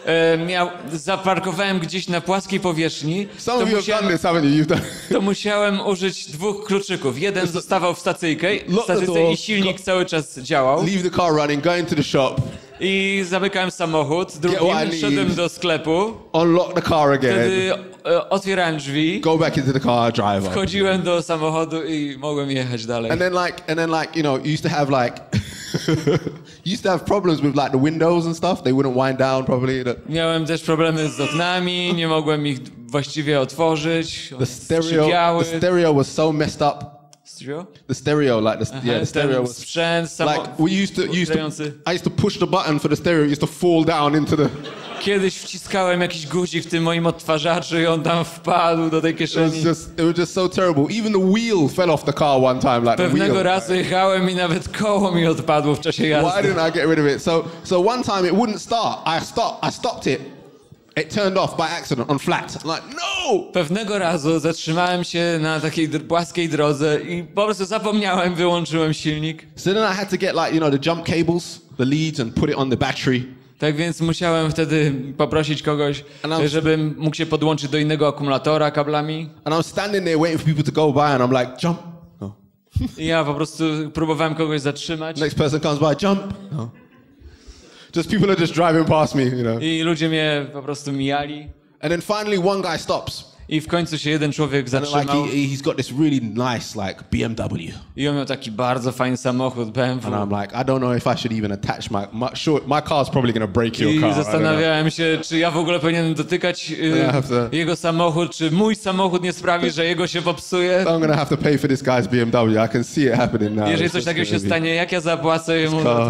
zaparkowałem gdzieś na płaskiej powierzchni, Some of you have done this, haven't you? You've done. to musiałem użyć 2 kluczyków. Jeden zostawał w stacyjce i silnik cały czas działał. Leave the car running, go into the shop, I zamykałem samochód, what drugim I szedłem need. do sklepu, unlock the car again, wtedy otwierałem drzwi, go back into the car, drive up. wchodziłem do samochodu i mogłem jechać dalej. And then like, you know, you used to have like, you used to have problems with like the windows and stuff. They wouldn't wind down properly. Miałem też problemy z oknami, nie mogłem ich właściwie otworzyć, The skrzypiały. stereo was so messed up. Stereo? The stereo, like the stereo Ten was sprzęt like we used to I used to push the button for the stereo. It used to fall down into the. Kiedyś wciskałem jakiś guzik w tym moim odtwarzaczu i on tam wpadł do tej kieszeni. It was just so terrible. Even the wheel fell off the car one time. Like the Pewnego wheel. razu jechałem i nawet koło mi odpadło w czasie Why jazdy. didn't I get rid of it? So one time it wouldn't start. I stopped it. It turned off by accident on flat. I'm like, no! Pewnego razu zatrzymałem się na takiej płaskiej drodze i po prostu zapomniałem, wyłączyłem silnik. So then I had to get like, you know, the jump cables, the leads, and put it on the battery. Tak więc musiałem wtedy poprosić kogoś, żebym mógł się podłączyć do innego akumulatora kablami. And I'm standing there waiting for people to go by, and I'm like, jump. No. I ja po prostu próbowałem kogoś zatrzymać. Next person comes by, jump. No. Just people are just driving past me, you know. I ludzie mnie po prostu mijali. And then finally one guy stops. I w końcu się jeden człowiek And like zatrzymał. he's got this really nice like BMW. I on miał taki bardzo fajny samochód BMW. And I'm like, I don't know if I should even attach my car's probably gonna break your I car. zastanawiałem się, czy ja w ogóle powinienem dotykać jego samochód, czy mój samochód nie sprawi, że jego się popsuje. I'm gonna have to pay for this guy's BMW. I can see it happening now. Jeżeli It's coś just takiego się gonna be- stanie, jak ja zapłacę jemu?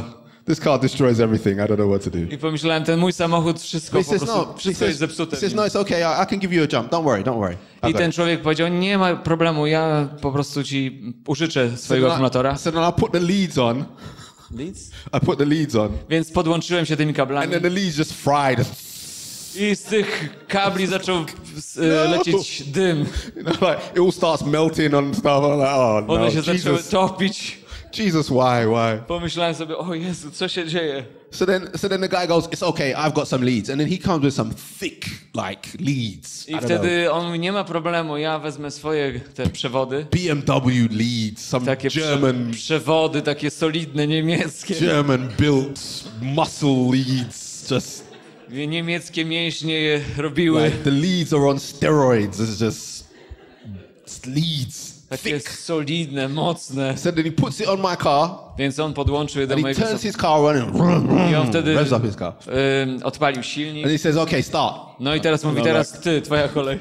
This car destroys everything. I don't know what to do. I pomyślałem, ten mój samochód, wszystko But po prostu, wszystko jest zepsute. he says, no, it's okay. I can give you a jump. Don't worry, don't worry. I ten człowiek powiedział, nie ma problemu, ja po prostu ci użyczę swojego then akumulatora. So then I put the leads on. Leads? I put the leads on. Więc podłączyłem się tymi kablami. And then the leads just fried. I z tych kabli zaczął lecieć dym. You know, like it all starts melting on stuff. I'm like, oh no, One się zaczęły Jesus, topić. Jesus, why? Pomyślałem sobie, o Jezu, co się dzieje? So then the guy goes, it's okay, I've got some leads. And then he comes with some thick, like, leads. I wtedy on mówi, nie ma problemu, ja wezmę swoje te przewody. BMW leads, some Takie German, przewody, takie solidne, niemieckie. German built muscle leads, just Niemieckie mięśnie je robiły. like the leads are on steroids. It's leads, Takie thick. solidne, mocne. So then he puts it on my car Więc on podłączył je do and he mojego turns samochodu. his car on I on and wtedy revs up his car. odpalił silnik. And he says, okay, start. No i teraz mówi, No, teraz ty, twoja kolej.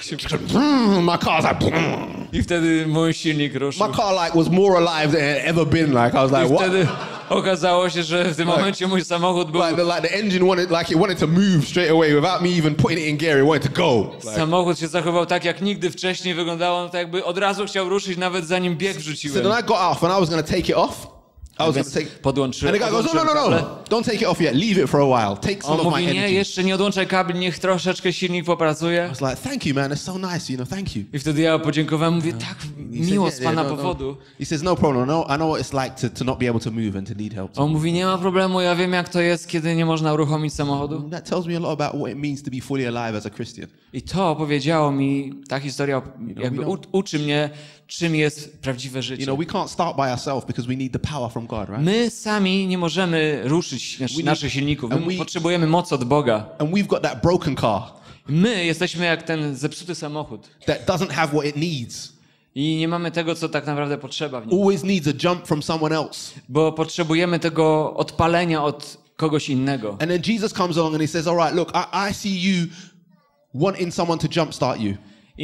My car's like, I wtedy mój silnik ruszył. my car like was more alive than it had ever been. Like I was I like, what? wtedy okazało się, że w tym momencie mój samochód był... Like the engine wanted to move straight away without me even putting it in gear. It wanted to go. Like, Samochód się zachował tak, jak nigdy wcześniej wyglądało, no tak jakby od razu chciał ruszyć, nawet zanim bieg so wrzuciłem. then I got off and I was going to take it off. I was going to take. Podłączyłem. And the guy goes, no. Don't take it off yet. Leave it for a while. Take some On of my mówi, nie, energy. jeszcze nie odłączaj kabli, niech troszeczkę silnik popracuje. I was like, thank you, man. It's so nice. Thank you. I wtedy ja podziękowałem, mówię, tak He miło said, z pana no. powodu. He says, no problem. No, I know what it's like to not be able to move and to need help. On mówi, nie ma problemu, ja wiem jak to jest, kiedy nie można uruchomić samochodu. That tells me a lot about what it means to be fully alive as a Christian. I to powiedziało mi, ta historia jakby uczy mnie, czym jest prawdziwe You życie. know, we can't start by ourselves because we need the power from God, right? My sami nie możemy ruszyć naszych silników. My potrzebujemy mocy od Boga. And we've got that broken car My jesteśmy jak ten zepsuty samochód. that doesn't have what it needs. I nie mamy tego, co tak naprawdę potrzeba w nim. Always needs a jump from someone else. Bo potrzebujemy tego odpalenia od kogoś innego. And then Jesus comes along and he says, all right, look, I see you wanting someone to jumpstart you.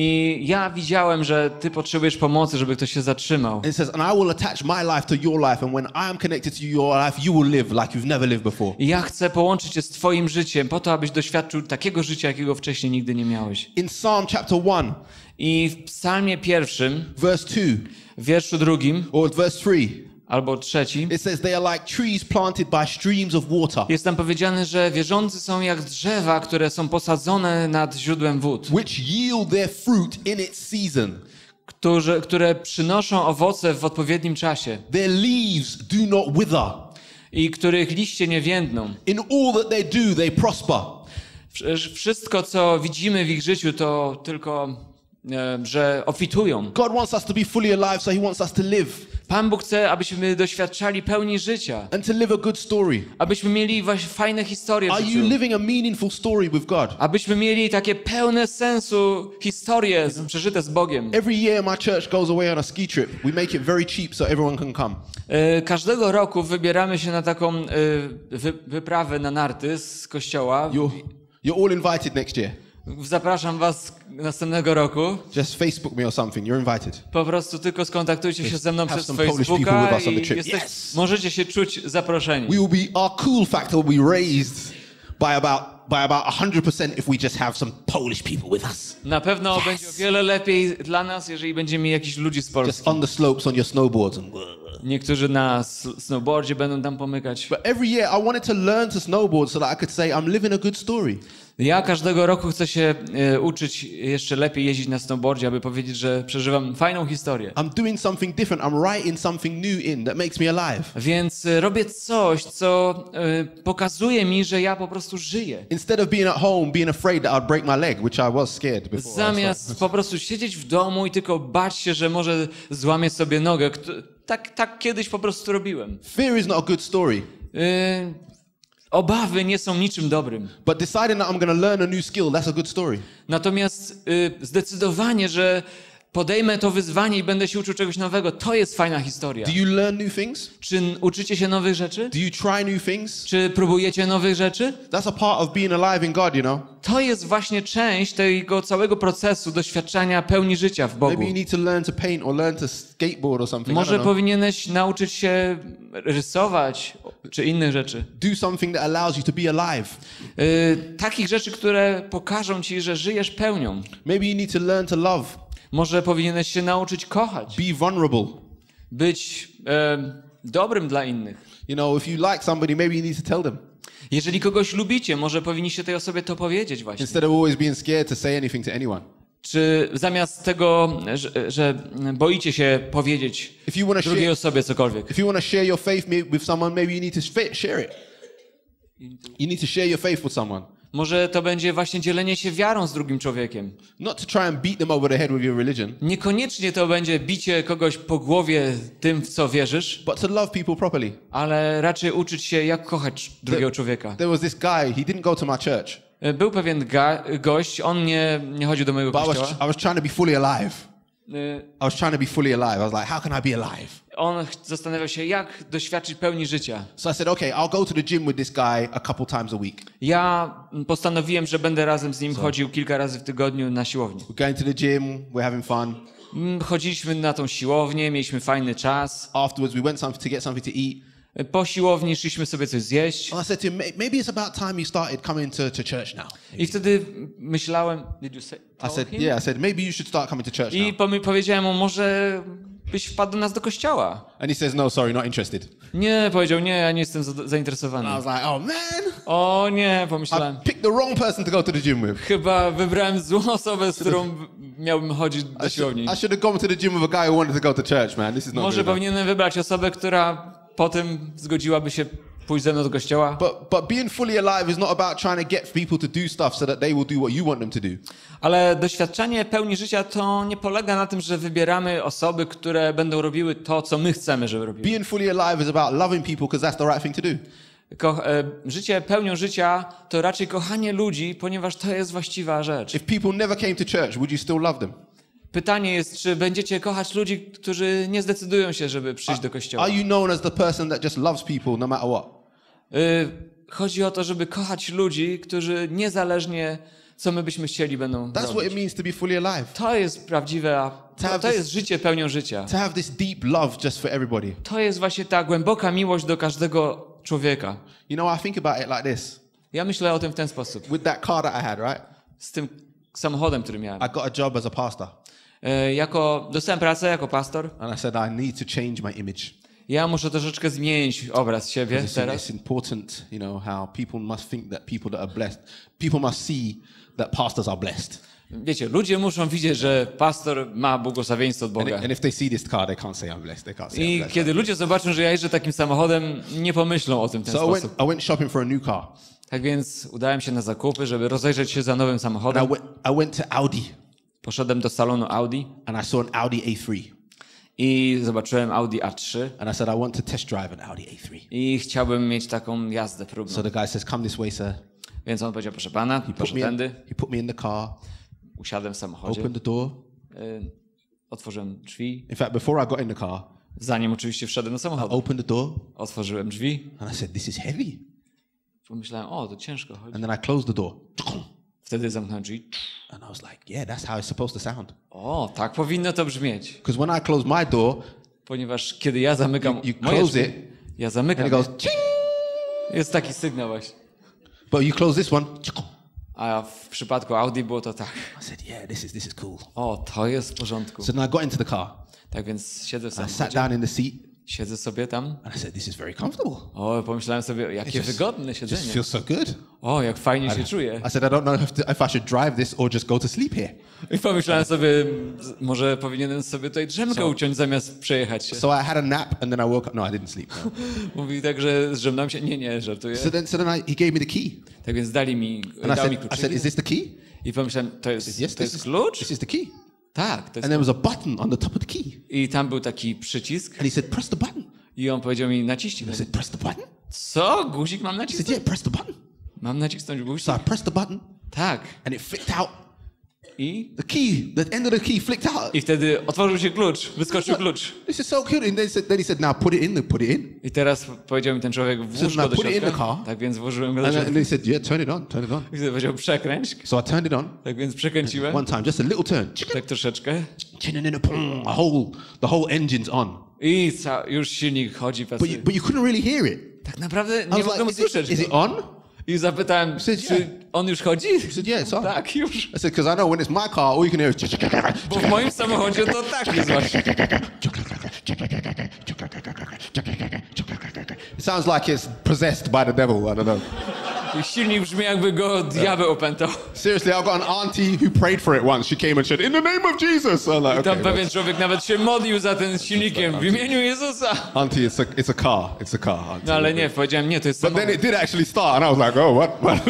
I ja widziałem, że ty potrzebujesz pomocy, żeby ktoś się zatrzymał. And it says, and I will attach my life to your life. And when I am connected to your life, you will live like you've never lived before. I ja chcę połączyć się z twoim życiem po to, abyś doświadczył takiego życia, jakiego wcześniej nigdy nie miałeś. In Psalm chapter 1, I w psalmie 1, verse 2, w wierszu 2 or verse 3, albo 3, it says they are like trees planted by streams of water, jest tam powiedziane, że wierzący są jak drzewa, które są posadzone nad źródłem wód, which yield their fruit in its season. które przynoszą owoce w odpowiednim czasie Their leaves do not wither. i których liście nie więdną. In all that they do, they prosper. Wszystko, co widzimy w ich życiu, to tylko, że obfitują. God wants us to be fully alive, so he wants us to live Pan Bóg chce, abyśmy doświadczali pełni życia, and to live a good story. abyśmy mieli właśnie fajne historie w Are you życiu, living a meaningful story with God? abyśmy mieli takie pełne sensu historie przeżyte z Bogiem. Every year my church goes away on a ski trip. We make it very cheap so everyone can come. Każdego roku wybieramy się na taką wyprawę na narty z kościoła. You're all invited next year. Zapraszam was następnego roku. Just Facebook me or something. You're invited. Po prostu tylko skontaktujcie się ze mną have przez some Polish people Facebooka with us on the i trip. Yes! możecie się czuć zaproszeni. Our cool factor will be raised by about 100% if we just have some Polish people with us. Na pewno będzie o wiele lepiej dla nas, jeżeli będziemy mieli jakichś ludzi z Just Polski. on the slopes on your snowboards and. Niektórzy na snowboardzie będą tam pomykać. But every year I wanted to learn to snowboard so that I could say I'm living a good story. Ja każdego roku chcę się uczyć jeszcze lepiej jeździć na snowboardzie, aby powiedzieć, że przeżywam fajną historię. I'm doing something different. I'm writing something new in that makes me alive. Więc robię coś, co pokazuje mi, że ja po prostu żyję. Instead of being at home, being afraid that I'd break my leg, which I was scared before. Zamiast po prostu siedzieć w domu i tylko bać się, że może złamię sobie nogę. Tak kiedyś po prostu robiłem. Fear is not a good story. Obawy nie są niczym dobrym. But deciding that I'm going to learn a new skill, that's a good story. Natomiast zdecydowanie, że podejmę to wyzwanie i będę się uczył czegoś nowego, to jest fajna historia. Do you learn new things? Czy uczycie się nowych rzeczy? Do you try new things? Czy próbujecie nowych rzeczy? That's a part of being alive in God, you know. To jest właśnie część tego całego procesu doświadczania pełni życia w Bogu. Maybe you need to learn to paint or learn to skateboard or something. I Może don't know. powinieneś nauczyć się rysować, czy innych rzeczy. Do something that allows you to be alive. Takich rzeczy, które pokażą ci, że żyjesz pełnią. Maybe you need to learn to love. Może powinieneś się nauczyć kochać. Be vulnerable. Być dobrym dla innych. You know, if you like somebody, maybe you need to tell them. Jeżeli kogoś lubicie, może powinniście tej osobie to powiedzieć właśnie. Instead of always being scared to say anything to anyone. Czy zamiast tego, że boicie się powiedzieć If you want to drugiej share, osobie cokolwiek. if you want to share your faith with someone, maybe you need to share it. You need to share your faith with someone. Może to będzie właśnie dzielenie się wiarą z drugim człowiekiem. Not to try and beat them over the head with your religion. Niekoniecznie to będzie bicie kogoś po głowie tym, w co wierzysz, But to love people properly. ale raczej uczyć się, jak kochać drugiego człowieka. There was this guy, he didn't go to my church. Był pewien gość, on nie chodził do mojego But kościoła. I was trying to be fully alive. I was trying to be fully alive. I was like, how can I be alive? On zastanawiał się, jak doświadczyć pełni życia. So I said, okay, I'll go to the gym with this guy a couple times a week. Ja postanowiłem, że będę razem z nim chodził kilka razy w tygodniu na siłownię. We're going to the gym, we're having fun. Chodziliśmy na tą siłownię, mieliśmy fajny czas. Afterwards, we went to get something to eat. Po siłowni szliśmy sobie coś zjeść. And I said to him, maybe it's about time you started coming to church now. I wtedy myślałem... Did you say, I said, yeah, I said, maybe you should start coming to church I now. powiedziałem mu, może byś wpadł do nas do kościoła. And he says, no, sorry, not interested. Nie, powiedział, nie, ja nie jestem And I zainteresowany. was like, oh man, O nie, pomyślałem. I picked the wrong person to go to the gym with. Chyba wybrałem złą osobę, z którą miałbym chodzić do siłowni. I should have gone to the gym with a guy who wanted to go to church, man. This is not Może good enough. powinienem wybrać osobę, która potem zgodziłaby się pójść ze mną do kościoła. But being fully alive is not about trying to get people to do stuff so that they will do what you want them to do. Ale doświadczenie pełni życia to nie polega na tym, że wybieramy osoby, które będą robiły to, co my chcemy, żeby robiły. Being fully alive is about loving people because that's the right thing to do. Życie pełnią życia to raczej kochanie ludzi, ponieważ to jest właściwa rzecz. If people never came to church, would you still love them? Pytanie jest, czy będziecie kochać ludzi, którzy nie zdecydują się, żeby przyjść do kościoła. Are you known as the person that just loves people no matter what? Chodzi o to, żeby kochać ludzi, którzy niezależnie co my byśmy chcieli będą That's what robić. it means to be fully alive. To jest prawdziwe, to jest życie pełnią życia. To have this deep love just for everybody. To jest właśnie ta głęboka miłość do każdego człowieka. You know, I think about it like this. Ja myślę o tym w ten sposób. With that car that I had, right? Z tym samochodem, który miałem. I got a job as a pastor. Dostałem pracę jako pastor. And I said, I need to change my image. Ja muszę troszeczkę zmienić obraz siebie teraz. It's important, you know, how people must think that people that are blessed, people must see that pastors are blessed. Wiecie, ludzie muszą widzieć, że pastor ma błogosławieństwo od Boga. And if they see this car, they can't say I'm blessed. They can't say I'm I blessed. kiedy ludzie zobaczą, że ja jeżdżę takim samochodem, nie pomyślą o tym w ten So sposób. I went shopping for a new car. Tak więc udałem się na zakupy, żeby rozejrzeć się za nowym And samochodem. I went to Audi Poszedłem do salonu Audi and I saw an Audi A3. i zobaczyłem Audi A3 And I said, I want to test drive an Audi A3. i chciałbym mieć taką jazdę próbną. So the guy says, come this way, sir. Więc on powiedział, proszę pana, proszę tędy. He put me in the car, Usiadłem w samochodzie, opened the door. otworzyłem drzwi. In fact, before I got in the car, Zanim oczywiście wszedłem do samochodu, opened the door otworzyłem drzwi. and I said, this is heavy. Pomyślałem, o, to ciężko chodzi. And then I closed the door. Wtedy zamknąłem drzwi. And I was like, yeah, that's how it's supposed to sound. O, tak powinno to brzmieć. Because when I close my door, Ponieważ kiedy ja zamykam you moje close drzwi, it, ja and zamykam, it goes, ching. jest taki sygnał właśnie. But you close this one. A w przypadku Audi było to tak. I said, yeah, this is cool. O, to jest w porządku. So then I got into the car. Tak więc siedzę w I sat samochodzie, down in the seat siedzę sobie tam. and I said, this is very comfortable. O, pomyślałem sobie, jakie wygodne It just siedzenie. feels so good. O, jak fajnie się czuję. I said, I don't know if I should drive this or just go to sleep here. I pomyślałem sobie, może powinienem sobie tutaj drzemkę uciąć zamiast przejechać się. So I had a nap and then I woke up. No, I didn't sleep. No. Mówi tak, że zrzemnąłem się. Nie, żartuję. So then he gave me the key. Tak więc dał mi And I said, kluczyki. is this the key? I pomyślałem, to jest This klucz? is the key. Tak, to And jest. there was a button on the top of the key. I tam był taki przycisk. And he said, press the button. I on powiedział mi, naciśnij. I said, press the button? Co? Guzik mam He said, nacisnąć? yeah, press the button. Mam nacisnąć guzik? So I pressed the button Tak. and it flicked out. I? The end of the key flicked out. I wtedy otworzył się klucz, wyskoczył klucz. This is so good. And then he said, now put it in. I teraz powiedział mi ten człowiek, włóż So go do now put it in the środka. car. Tak więc włożyłem go do And środka. then he said, yeah, turn it on. I wtedy powiedział, przekręć. So I turned it on Tak więc przekręciłem. one time, just a little turn. Tak troszeczkę. The whole engine's on. I już silnik chodzi. But you couldn't really hear it. Tak naprawdę I nie was mogłem like, usłyszeć is it go. on? I zapytałem, said, czy yeah. on już chodzi? He said, yeah, it's on. Tak, już. I said, because I know when it's my car, all you can hear is... Bo w moim samochodzie to tak jest właśnie. It sounds like it's possessed by the devil, I don't know. I silnik brzmi jakby go diabeł opętał. Seriously, I've got an auntie who prayed for it once. She came and said, in the name of Jesus. I'm like, Tam okay. pewien człowiek nawet się modlił za ten silnikiem w imieniu Jezusa. Auntie, it's a car. It's a car. Auntie. No ale nie, powiedziałem nie, to jest But then samochód. it did actually start, and I was like, oh, what?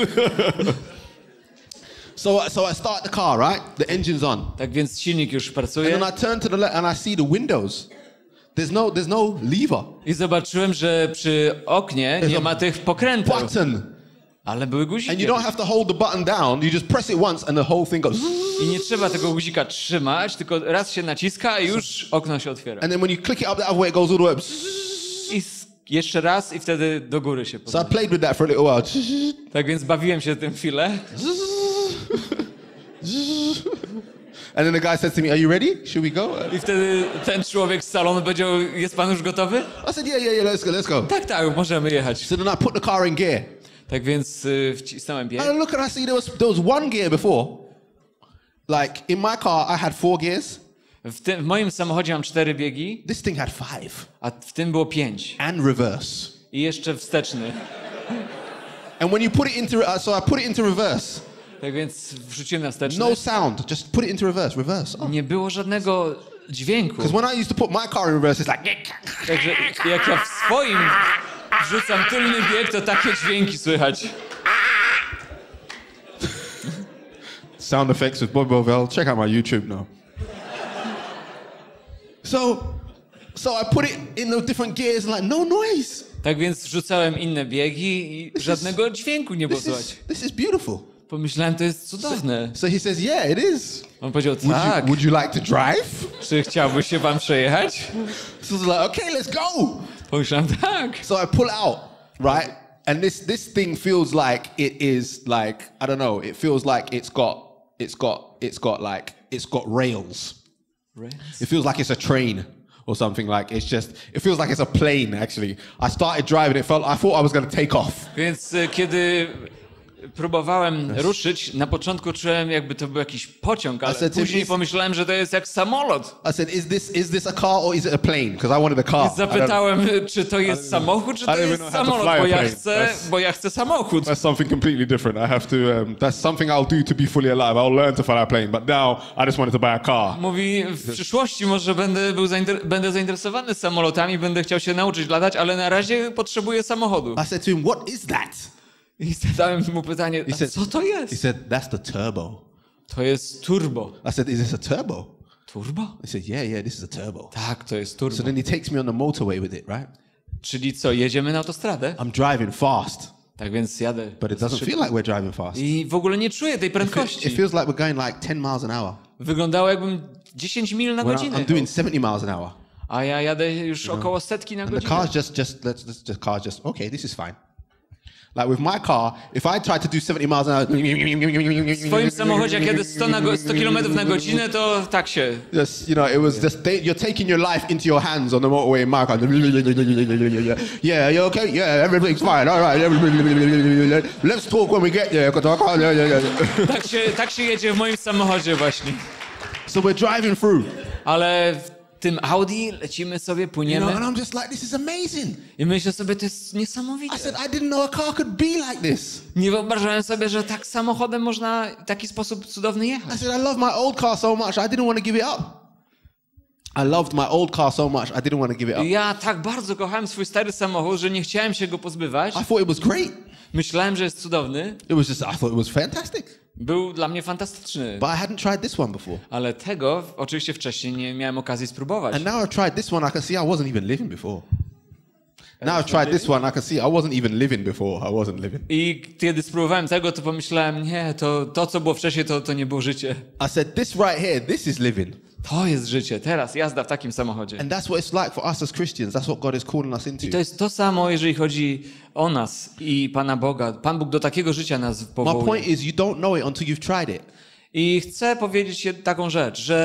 So I start the car, right? The engine's on. Tak więc silnik już And pracuje. then I turn to the left and I see the windows. There's no lever. I zobaczyłem, że przy oknie nie ma tych pokręteł. Button. Ale były And you guziki. don't have to hold the button down. You just press it once and the whole thing goes. I nie trzeba tego guzika trzymać, tylko raz się naciska i już okno się otwiera. And then when you click it up the other way, it goes all the way up. I jeszcze raz i wtedy do góry się So I podnosi. played with that for a little while. Tak więc bawiłem się tym chwilę. And then the guy said to me, are you ready? Should we go? I wtedy ten człowiek z salonu powiedział, jest pan już gotowy? I said, yeah, let's go. Tak, tak, możemy jechać. So then I put the car in gear. Tak więc wcisnąłem bieg. And I look and I see there was one gear before. Like in my car, I had 4 gears. W moim samochodzie mam 4 biegi, This thing had 5 a w tym było 5. and reverse. I jeszcze wsteczny. And when you put it into, so I put it into reverse. Tak więc wrzuciłem na wsteczny. No sound, just put it into reverse. Oh. Nie było żadnego dźwięku. Because when I used to put my car in reverse, it's like. Także jak ja w swoim wrzucam tylny bieg, to takie dźwięki słychać. Sound effects with Bob Bovell. Check out my YouTube now. So I put it in the different gears, like no noise. Tak więc wrzucałem inne biegi i żadnego dźwięku nie było słychać. This is beautiful. Pomyślałem, to jest cudowne. So he says, yeah, it is. On powiedział, tak, Would you like to drive? czy chciałby się pan przejechać? So I was like, okay, let's go. Pomyślałem, tak. So I pull out, right? And this thing feels like it is like, I don't know, it feels like it's got rails. It feels like it's a train or something, like it feels like it's a plane actually. I started driving, I thought I was going to take off. Więc kiedy próbowałem ruszyć, na początku czułem, jakby to był jakiś pociąg, ale później pomyślałem, że to jest jak samolot. I said, is this a car or is it a plane? Because I wanted a car. Zapytałem, czy to jest samochód, czy to jest samolot, bo ja chcę samochód. That's something completely different. I have to, that's something I'll do to be fully alive. I'll learn to fly a plane, but now I just wanted to buy a car. Mówi, w przyszłości może będę zainteresowany samolotami, będę chciał się nauczyć latać, ale na razie potrzebuję samochodu. I said to him, what is that? I zadałem mu pytanie, co to He jest? said, that's the turbo. To jest turbo. I said, is this a turbo? Turbo? He said, yeah, this is a turbo. Tak, to jest turbo. So then he takes me on the motorway with it, right? Czyli co, jedziemy na autostradę? I'm driving fast, Tak więc jadę. but it doesn't feel like we're driving fast. I w ogóle nie czuję tej prędkości. It feels like we're going like 10 miles an hour. Wyglądało jakbym 10 mil na When godzinę. I'm doing 70 miles an hour. A ja jadę już około setki na And the godzinę. car's just, okay, this is fine. Like with my car, if I try to do 70 miles an hour... W swoim samochodzie, jak jadę 100 km na godzinę, to tak się... Just, you know, it was just, you're taking your life into your hands on the motorway in my car. Yeah, you okay? Yeah, everything's fine. All right. Let's talk when we get there. Tak się jedzie w moim samochodzie właśnie. So we're driving through. Ale w tym Audi lecimy sobie, You płyniemy know, and I'm just like, this is amazing. i myślę sobie, to jest niesamowite. I said, I didn't know a car could be like this. Nie wyobrażałem sobie, że tak samochodem można w taki sposób cudowny jechać. I said, I love my old car so much, I didn't want to give it up. I loved my old car so much, I didn't want to give it up. Ja tak bardzo kochałem swój stary samochód, że nie chciałem się go pozbywać. I thought it was great. Myślałem, że jest cudowny. I thought it was fantastic. Był dla mnie fantastyczny. But I hadn't tried this one before. Ale tego oczywiście wcześniej nie miałem okazji spróbować. And now I've tried this one, I can see I wasn't even living before. Now I've tried this one, I can see I wasn't even living before. I wasn't living. I kiedy spróbowałem tego, to pomyślałem, nie, to co było wcześniej, to nie było życie. I said, this right here, this is living. To jest życie, teraz jazda w takim samochodzie. And that's what it's like for us as Christians. That's what God is calling us into. I to jest to samo, jeżeli chodzi o nas i Pana Boga. Pan Bóg do takiego życia nas My powołuje. point is, you don't know it until you've tried it. I chcę powiedzieć taką rzecz, że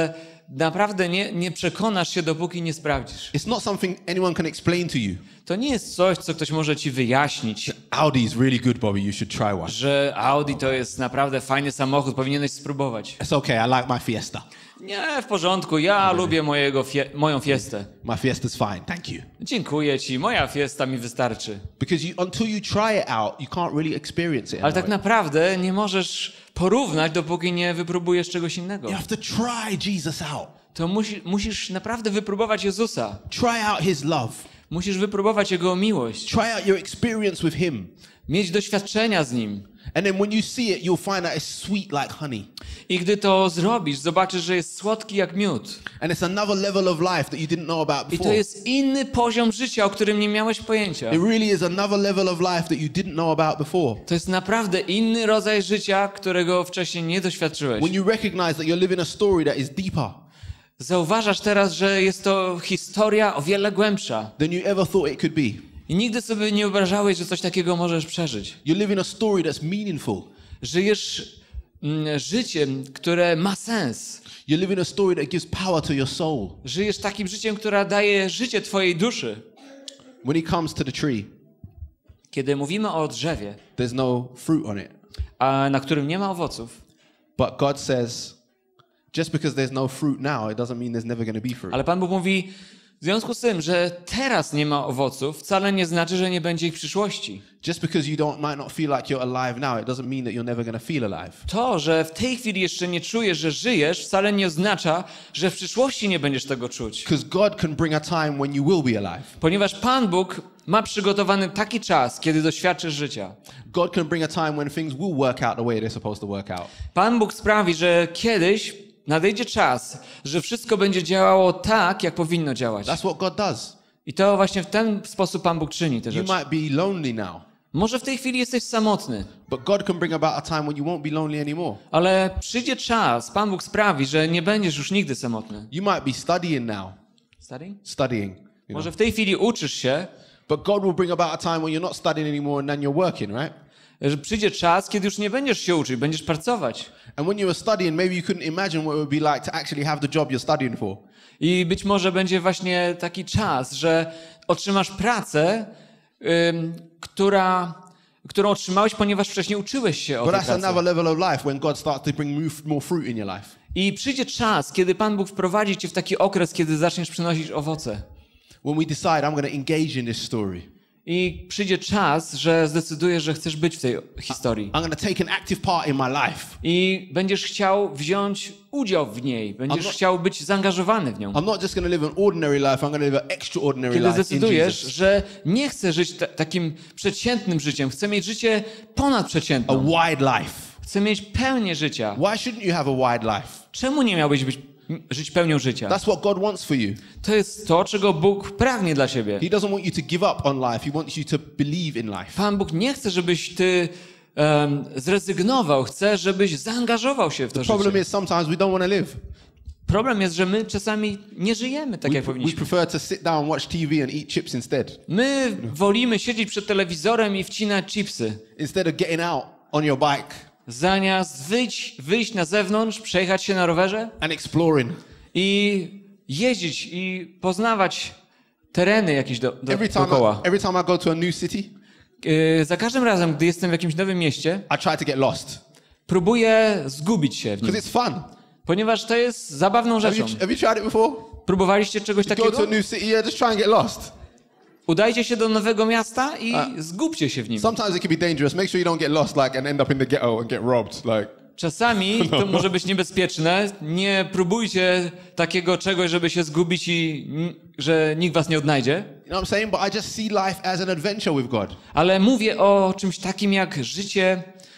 naprawdę nie przekonasz się, dopóki nie sprawdzisz. It's not something anyone can explain to you. To nie jest coś, co ktoś może ci wyjaśnić, Audi is really good, Bobby. You should try one. że Audi to jest naprawdę fajny samochód, powinieneś spróbować. It's okay. I like my Fiesta. Nie, w porządku, ja lubię moją Fiestę. My Fiesta's fine. Thank you. Dziękuję ci, moja Fiesta mi wystarczy. Because until you try it out, you can't really experience it. Ale tak naprawdę nie możesz porównać, dopóki nie wypróbujesz czegoś innego. You have to try Jesus out. To musisz naprawdę wypróbować Jezusa. Try out His love. Musisz wypróbować Jego miłość. Try out your experience with Him. Mieć doświadczenia z Nim. And then when you see it, you'll find out it's sweet like honey. I gdy to zrobisz, zobaczysz, że jest słodki jak miód. And it's another level of life that you didn't know about I to before. jest inny poziom życia, o którym nie miałeś pojęcia. It really is another level of life that you didn't know about before. To jest naprawdę inny rodzaj życia, którego wcześniej nie doświadczyłeś. When you recognize that you're living a story that is deeper Zauważasz teraz, że jest to historia o wiele głębsza. than you ever thought it could be. I nigdy sobie nie wyobrażałeś, że coś takiego możesz przeżyć. You're living a story that's meaningful. Żyjesz życiem, które ma sens. You're living a story that gives power to your soul. Żyjesz takim życiem, które daje życie twojej duszy. When it comes to the tree, Kiedy mówimy o drzewie, there's no fruit on it. a na którym nie ma owoców, But God says, just because there's no fruit now, it doesn't mean there's never going to be fruit. ale Pan Bóg mówi, w związku z tym, że teraz nie ma owoców, wcale nie znaczy, że nie będzie ich w przyszłości. Just because you might not feel like you're alive now, it doesn't mean that you're never going to feel alive. To, że w tej chwili jeszcze nie czujesz, że żyjesz, wcale nie oznacza, że w przyszłości nie będziesz tego czuć. Because God can bring a time when you will be alive. Ponieważ Pan Bóg ma przygotowany taki czas, kiedy doświadczysz życia. God can bring a time when things will work out the way they're supposed to work out. Pan Bóg sprawi, że kiedyś nadejdzie czas, że wszystko będzie działało tak, jak powinno działać. That's what God does. I to właśnie w ten sposób Pan Bóg czyni te You rzeczy. might be lonely now, Może w tej chwili jesteś samotny, but God can bring about a time when you won't be lonely anymore. ale przyjdzie czas, Pan Bóg sprawi, że nie będziesz już nigdy samotny. You might be studying now, studying. You know. Może w tej chwili uczysz się, But God will bring about a time when you're not studying anymore and then you're working, right? że przyjdzie czas, kiedy już nie będziesz się uczyć, będziesz pracować. And when you were studying, maybe you couldn't imagine what it would be like to actually have the job you're studying for. I być może będzie właśnie taki czas, że otrzymasz pracę, którą otrzymałeś, ponieważ wcześniej uczyłeś się o But tej that's pracy. another level of life when God starts to bring more fruit in your life. I przyjdzie czas, kiedy Pan Bóg wprowadzi cię w taki okres, kiedy zaczniesz przynosić owoce. When we decide, I'm going to engage in this story. I przyjdzie czas, że zdecydujesz, że chcesz być w tej historii. I'm going to take an active part in my life. I będziesz chciał wziąć udział w niej. Będziesz chciał być zaangażowany w nią. I'm not just going to live an ordinary life, I'm going to live an extraordinary Kiedy life in zdecydujesz, Jesus. że nie chcę żyć takim przeciętnym życiem, chcę mieć życie A ponadprzeciętne. wide life. Chcę mieć pełnię życia. Why shouldn't you have a wide life? Czemu nie miałbyś żyć pełnią życia? That's what God wants for you. To jest to, czego Bóg pragnie dla ciebie. He doesn't want you to give up on life. He wants you to believe in life. Pan Bóg nie chce, żebyś ty zrezygnował. Chce, żebyś zaangażował się w to The problem życie. is sometimes we don't want to live. Problem jest, że my czasami nie żyjemy tak, jak We powinniśmy. prefer to sit down, watch TV and eat chips instead. My wolimy siedzieć przed telewizorem i wcinać chipsy. Instead of getting out on your bike Zamiast wyjść na zewnątrz, przejechać się na rowerze and exploring. i jeździć i poznawać tereny jakieś Every dookoła. time I go to a new city, Za każdym razem, gdy jestem w jakimś nowym mieście, I try to get lost próbuję zgubić się w nim, because it's fun. ponieważ to jest zabawną rzeczą. Have you tried it before? Próbowaliście czegoś Go to takiego? a new city, yeah, just try and get lost. Udajcie się do nowego miasta i zgubcie się w nim. Sometimes it can be dangerous. Make sure you don't get lost, like, and end up in the ghetto and get robbed. Like, Czasami to może być niebezpieczne. Nie próbujcie takiego czegoś, żeby się zgubić i że nikt was nie odnajdzie. you know what I'm saying? But I just see life as an adventure with God. Ale mówię o czymś takim jak życie,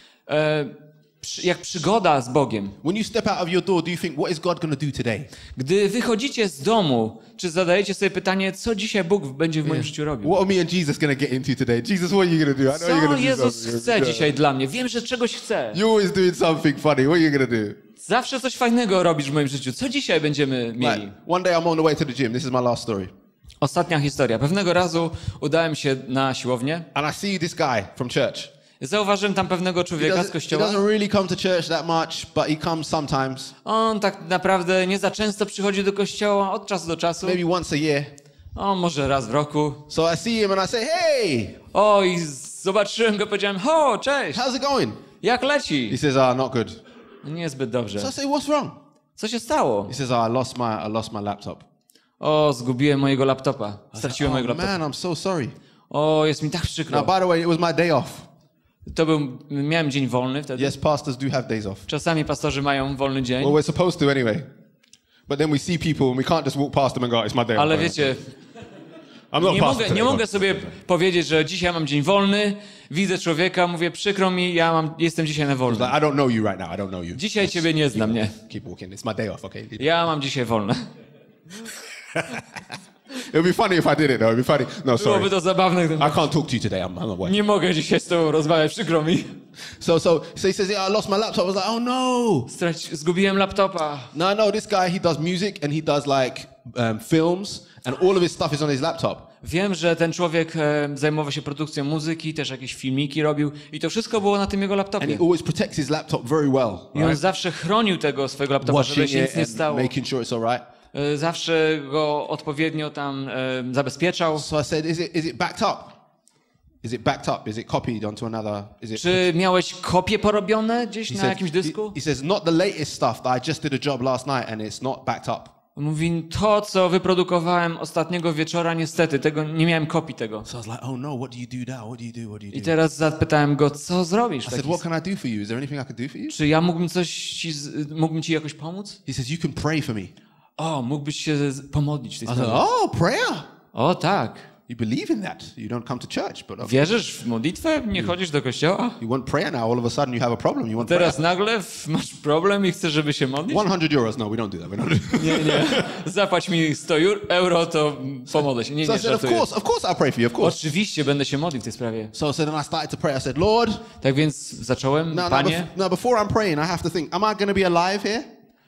jak przygoda z Bogiem. When you step out of your door, do you think, what is God going to do today? Gdy wychodzicie z domu, czy zadajecie sobie pytanie, co dzisiaj Bóg będzie w moim życiu robił? What are me and Jesus going to get into today? Jesus, what are you going to do? I know you're Co going to do Jezus something. chce dzisiaj dla mnie? Wiem, że czegoś chce. You're always doing something funny. What are you going to do? Zawsze coś fajnego robisz w moim życiu. Co dzisiaj będziemy mieli? Like, one day I'm on the way to the gym. This is my last story. Ostatnia historia. Pewnego razu udałem się na siłownię And I see this guy from church. Zauważyłem tam pewnego człowieka z He kościoła. doesn't really come to church that much, but he comes sometimes. On tak naprawdę nie za często przychodzi do kościoła, od czasu do czasu. Maybe once a year. O, może raz w roku. So I see him and I say, hey, O, i zobaczyłem go, powiedziałem, ho, cześć, how's it going? jak leci? He says, not good. Niezbyt dobrze. So I say, what's wrong? Co się stało? He says, I lost my laptop. O, zgubiłem mojego laptopa. Straciłem mojego Oh laptopa. man, I'm so sorry. O, jest mi tak Now, przykro. by the way, it was my day off. Miałem dzień wolny wtedy. Yes, pastors do have days off. Czasami pastorzy mają wolny dzień. Well, we're supposed to anyway. But then we see people and we can't just walk past them and go, it's my day off. Ale wiecie, I'm not a pastor nie today, mogę sobie powiedzieć, że dzisiaj mam dzień wolny, widzę człowieka, mówię, przykro mi, jestem dzisiaj na wolnym. Like, I don't know you right now. I don't know you. Dzisiaj ciebie nie znam, nie. Keep walking. It's my day off, okay? Ja mam dzisiaj wolne. It would be funny if I did it, though. It would be funny. No, sorry. Byłoby to zabawne, gdybym... I can't talk to you today. I'm away. Nie mogę dzisiaj z tobą rozmawiać, przykro mi. So he says, yeah, I lost my laptop. I was like, oh no. Zgubiłem laptopa. No, this guy, he does music and he does like films and all of his stuff is on his laptop. Wiem, że ten człowiek zajmował się produkcją muzyki, też jakieś filmiki robił i to wszystko było na tym jego And laptopie. he always protects his laptop very well. I on zawsze chronił tego swojego laptopa, żeby Washing się nic it nie and stało. making sure it's all right. Zawsze go odpowiednio tam zabezpieczał. So I said, is it backed up? Is it backed up? Is it copied onto another? Czy miałeś kopie porobione gdzieś na jakimś dysku? He says, not the latest stuff that I just did a job last night and it's not backed up. Mówi, to co wyprodukowałem ostatniego wieczora, niestety, nie miałem kopii tego. So I was like, oh no, what do you do now? What do you do? What do you do? I teraz zapytałem go, co zrobisz? I said, what can I do for you? Is there anything I can do for you? Czy ja mógłbym ci jakoś pomóc? He says, you can pray for me. O, mógłbyś się pomodlić w tej I said, sprawie. oh, prayer. O, tak. You believe in that. You don't come to church, but Wierzysz w modlitwę? Nie chodzisz do kościoła? you want prayer now. All of a sudden you have a problem. You want prayer. Teraz nagle masz problem i chcesz, żeby się modlić? 100 euros. No, we don't do that. We don't do that. Nie. Zapłać mi 100 euro, to pomodlę się. Nie, So I said, żartuję. of course I'll pray for you, of course. Oczywiście będę się modlił w tej sprawie. So then I started to pray. I said, Lord, Tak więc zacząłem, now Panie, before I'm praying, I have to think, am I going to be alive here?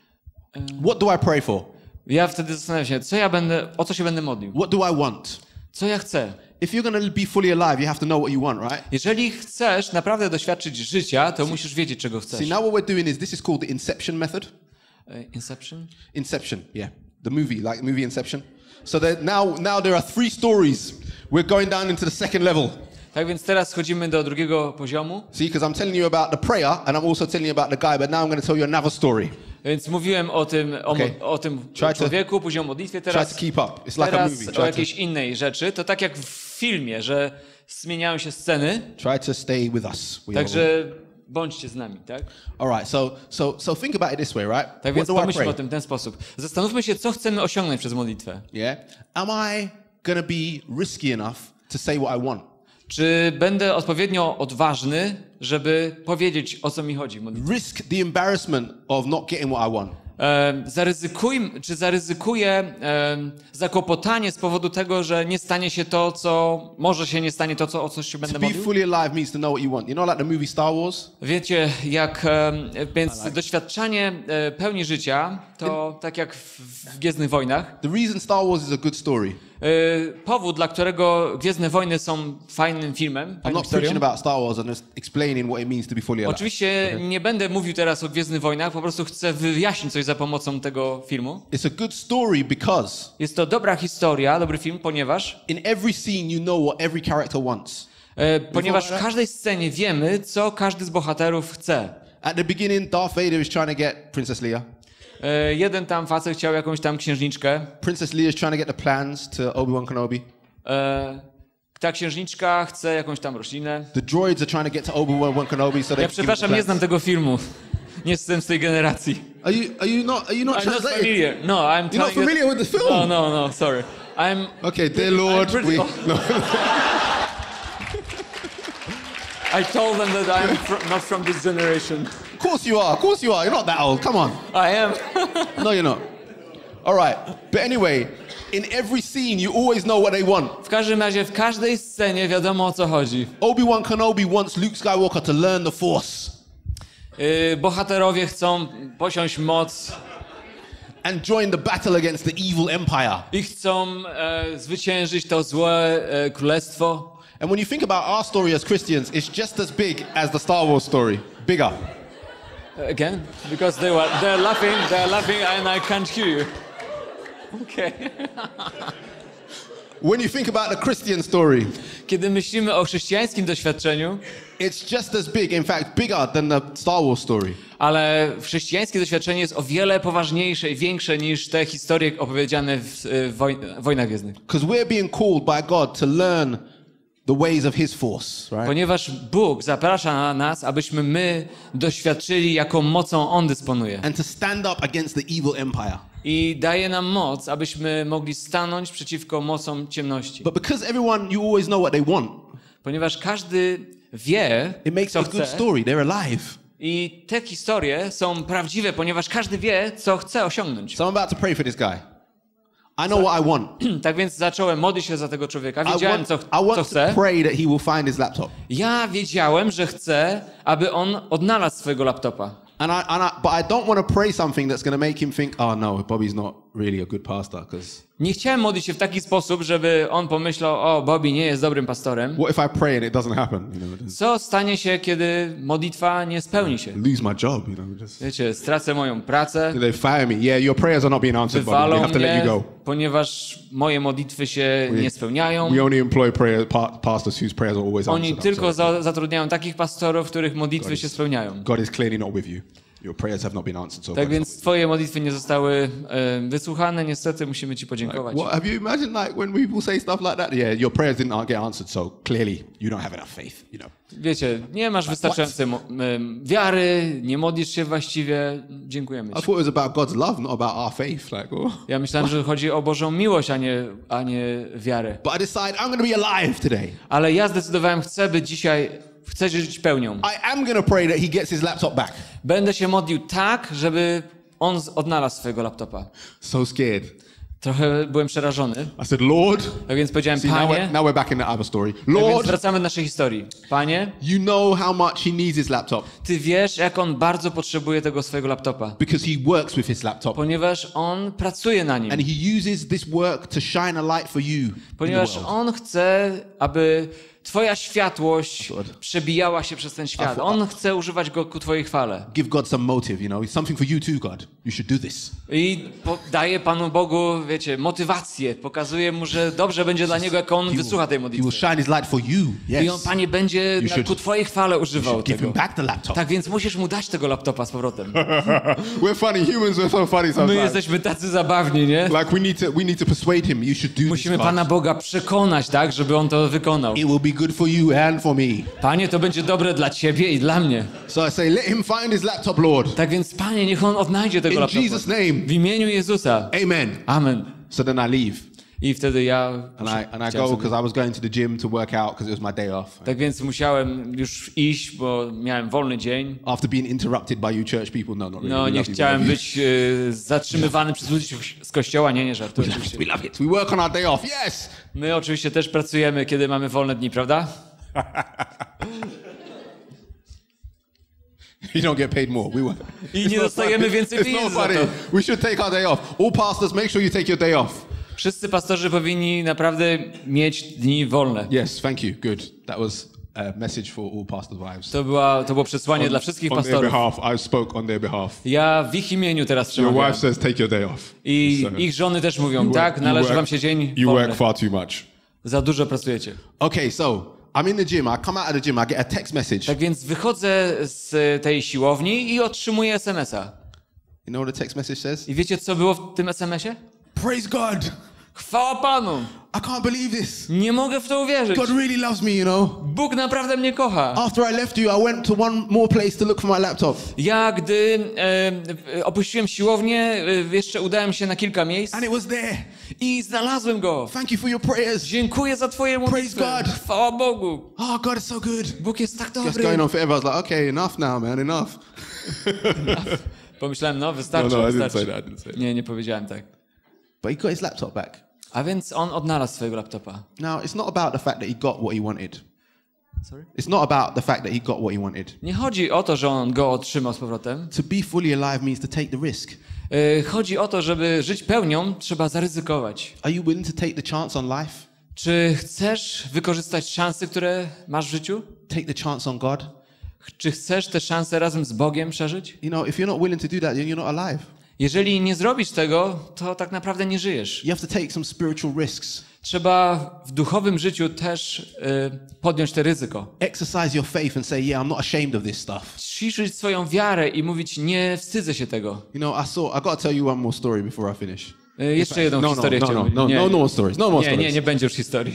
What do I pray for? ja wtedy zastanawiam się, o co się będę modlił? What do I want? Co ja chcę? If you're going to be fully alive, you have to know what you want, right? Jeżeli chcesz naprawdę doświadczyć życia, to musisz wiedzieć, czego chcesz. See, now what we're doing is, this is called the Inception method. Inception? Inception, yeah. The movie, like the movie Inception. So now there are 3 stories. We're going down into the second level. Tak więc teraz schodzimy do drugiego poziomu. See, because I'm telling you about the prayer, and I'm also telling you about the guy, but now I'm going to tell you another story. Więc mówiłem o tym, o tym człowieku, później o modlitwie, Try teraz, to keep up. It's like a teraz movie. o jakiejś innej rzeczy. To tak jak w filmie, że zmieniają się sceny, Try to stay with us. także bądźcie z nami, tak? All right, so think about it this way, right? Tak What więc do I pomyślmy pray? o tym w ten sposób. Zastanówmy się, co chcemy osiągnąć przez modlitwę. Yeah? Am I going to be risky enough to say what I want? Czy będę odpowiednio odważny, żeby powiedzieć, o co mi chodzi w modlitwie? Risk the embarrassment of not getting what I want. Zaryzykuję zakłopotanie z powodu tego, że nie stanie się to, może się nie stanie to, o co się będę To be modlił? fully alive means to know what you want. You know, like the movie Star Wars? Wiecie, więc doświadczanie pełni życia, to tak jak w Gwiezdnych Wojnach, The reason Star Wars is a good story. powód, dla którego Gwiezdne Wojny są fajnym filmem, I'm fajną not historią. preaching about Star Wars. I'm just explaining what it means to be fully alive. Oczywiście nie będę mówił teraz o Gwiezdnych Wojnach, po prostu chcę wyjaśnić coś za pomocą tego filmu. It's a good story because Jest to dobra historia, dobry film, ponieważ in every scene you know what every character wants. w każdej scenie wiemy, co każdy z bohaterów chce. At the beginning, Darth Vader is trying to get Princess Leia. Jeden tam facet chciał jakąś tam księżniczkę. Princess Leia is trying to get the plans to Obi-Wan Kenobi. Ta księżniczka chce jakąś tam roślinę. The droids are trying to get to Obi-Wan Kenobi so they Ja can give him przepraszam, the nie plans. znam tego filmu. Nie jestem z tej generacji. Are you not I'm not translated? familiar. No, I'm You're not telling you- familiar with the film? No, sorry. Okay, dear Lord, I'm pretty- I told them that I'm not from this generation. Of course you are. Of course you are. You're not that old. Come on. I am. No, you're not. All right. But anyway, in every scene, you always know what they want. W każdym razie, w każdej scenie wiadomo, o co chodzi. Obi-Wan Kenobi wants Luke Skywalker to learn the Force Bohaterowie chcą posiąść moc and join the battle against the evil empire. i chcą zwyciężyć to złe królestwo. And when you think about our story as Christians, it's just as big as the Star Wars story. Bigger. Again? Because they're laughing and I can't hear you. Okay. When you think about the Christian story, Kiedy myślimy o chrześcijańskim doświadczeniu, it's just as big, in fact, bigger than the Star Wars story. ale chrześcijańskie doświadczenie jest o wiele poważniejsze i większe niż te historie opowiedziane w Wojnach Gwiezdnych. Because we're being called by God to learn the ways of His force, right? Ponieważ Bóg zaprasza nas, abyśmy my doświadczyli, jaką mocą On dysponuje. And to stand up against the evil empire. I daje nam moc, abyśmy mogli stanąć przeciwko mocom ciemności. But because everyone, you always know what they want, Ponieważ każdy wie, it makes co it a good chce. story. They're alive. I te historie są prawdziwe, ponieważ każdy wie, co chce osiągnąć. So I'm about to pray for this guy. I know what I want. Tak więc zacząłem modlić się za tego człowieka. I Wiedziałem, want co to chce. pray that he will find his laptop. Ja wiedziałem, że chcę, aby on odnalazł swojego laptopa. But I don't want to pray something that's going to make him think, oh no, Bobby's not really a good pastor. Because Nie chciałem modlić się w taki sposób, żeby on pomyślał, o, Bobby nie jest dobrym pastorem. what if I pray and it doesn't happen? You know, Co stanie się, kiedy modlitwa nie spełni się? lose my job. You know, just Wiecie, stracę moją pracę, they fire me. Yeah, your prayers are not being answered, Bobby. We wywalą have to let you mnie, go. ponieważ moje modlitwy się nie spełniają. We only employ pastors whose prayers are always Oni answered. tylko zatrudniają takich pastorów, których modlitwy się spełniają. God is clearly not with you. Your prayers have not been answered. So Tak God is więc twoje modlitwy nie zostały wysłuchane, niestety musimy ci podziękować. What have you imagined like when people say stuff like that? Yeah, your prayers didn't get answered, so clearly you don't have enough faith. You know. Wiecie, nie masz wystarczającej wiary, nie modlisz się właściwie, dziękujemy I ci. thought it was about God's love, not about our faith. Like, oh. Ja myślałem, że chodzi o Bożą miłość, a nie wiarę. But I decided I'm going to be alive today. Ale ja zdecydowałem, chcę żyć pełnią. I am going to pray that he gets his laptop back. Będę się modlił tak, żeby on odnalazł swojego laptopa. So scared. Trochę byłem przerażony, I said, Lord. tak więc powiedziałem, See, now Panie, we're back in the other story. tak więc Lord, wracamy do naszej historii. Panie, you know how much he needs his laptop Ty wiesz, jak on bardzo potrzebuje tego swojego laptopa. because he works with his laptop. Ponieważ on pracuje na nim. And he uses this work to shine a light for you in the Ponieważ world. on chce, aby Twoja światłość przebijała się przez ten świat. On chce używać go ku Twojej chwale. Give God some motive, you know. It's something for you too, God. You should do this. I daje Panu Bogu, wiecie, motywację. Pokazuje mu, że dobrze będzie dla niego, jak on wysłucha tej He will modlitwy. shine his light for you. Yes. I on, Panie, będzie ku Twojej chwale używał Give him tego. back the laptop. Tak więc musisz mu dać tego laptopa z powrotem. We're funny humans. We're so funny My sometimes. jesteśmy tacy zabawni, nie? Like we need to persuade him. You should do Musimy this. Pana God. Boga przekonać, tak, żeby on to wykonał. It will be good for you and for me. Panie, to będzie dobre dla Ciebie i dla mnie. So I say, let him find his laptop, Lord. Tak więc, Panie, niech on odnajdzie tego In laptopa. Jesus' name. W imieniu Jezusa. Amen. Amen. So then I leave. I wtedy ja... And I go because I was going to the gym to work out because it was my day off. Tak więc musiałem już iść, bo miałem wolny dzień. After being interrupted by you church people. No, not really. No, We nie love you, chciałem we love być zatrzymywany przez ludzi z kościoła. Nie, żartuję. you. We love it. We work on our day off. Yes. My oczywiście też pracujemy, kiedy mamy wolne dni, prawda? You don't get paid more. We work. I nie dostajemy więcej It's pieniędzy not za funny. to. We should take our day off. All pastors, make sure you take your day off. Wszyscy pastorzy powinni naprawdę mieć dni wolne. Yes, thank you. Good. That was a message for all pastors' wives. To było przesłanie dla wszystkich On their pastorów. behalf, I spoke on their behalf. Ja w ich imieniu teraz Your przemawiam. wife says take your day off. I So, ich żony też mówią, you tak, work- należy you wam work- się dzień You wolny. work far too much. Za dużo pracujecie. Okay, so I'm in the gym. I come out of the gym. I get a text message. Tak więc wychodzę z tej siłowni i otrzymuję SMS-a. You know what the text message says? I wiecie, co było w tym SMS-ie? Praise God. Chwała Panu! I can't believe this. Nie mogę w to uwierzyć. God really loves me, you know. Bóg naprawdę mnie kocha. After I left you, I went to one more place to look for my laptop. Ja, gdy opuściłem siłownię, jeszcze udałem się na kilka miejsc And it was there. i znalazłem go. Thank you for your prayers. Dziękuję za Twoje modlitwy. Praise God. Chwała Bogu. Oh, God is so good. Bóg jest tak Just dobry. going on forever. I was like, okay, enough now, man, enough. Pomyślałem, no wystarczy, No, I didn't wystarczy. say that, I didn't say that. Nie powiedziałem tak. But he got his laptop back. A więc on odnalazł swojego laptopa. Now, it's not about the fact that he got what he wanted. Sorry? It's not about the fact that he got what he wanted. Nie chodzi o to, że on go otrzymał z powrotem. To be fully alive means to take the risk. Chodzi o to, żeby żyć pełnią, trzeba zaryzykować. Are you willing to take the chance on life? Czy chcesz wykorzystać szanse, które masz w życiu? Take the chance on God. Czy chcesz te szanse razem z Bogiem przeżyć? You know, if you're not willing to do that, then you're not alive. Jeżeli nie zrobisz tego, to tak naprawdę nie żyjesz. You have to take some spiritual risks. Trzeba w duchowym życiu też podjąć to ryzyko. Exercise your faith and say, yeah, I'm not ashamed of this stuff. Ćwiczyć swoją wiarę i mówić, nie wstydzę się tego. You know, I got to tell you one more story before I finish. Jeszcze jedną historię chciałbym. No more stories. No more stories. Nie będzie już historii.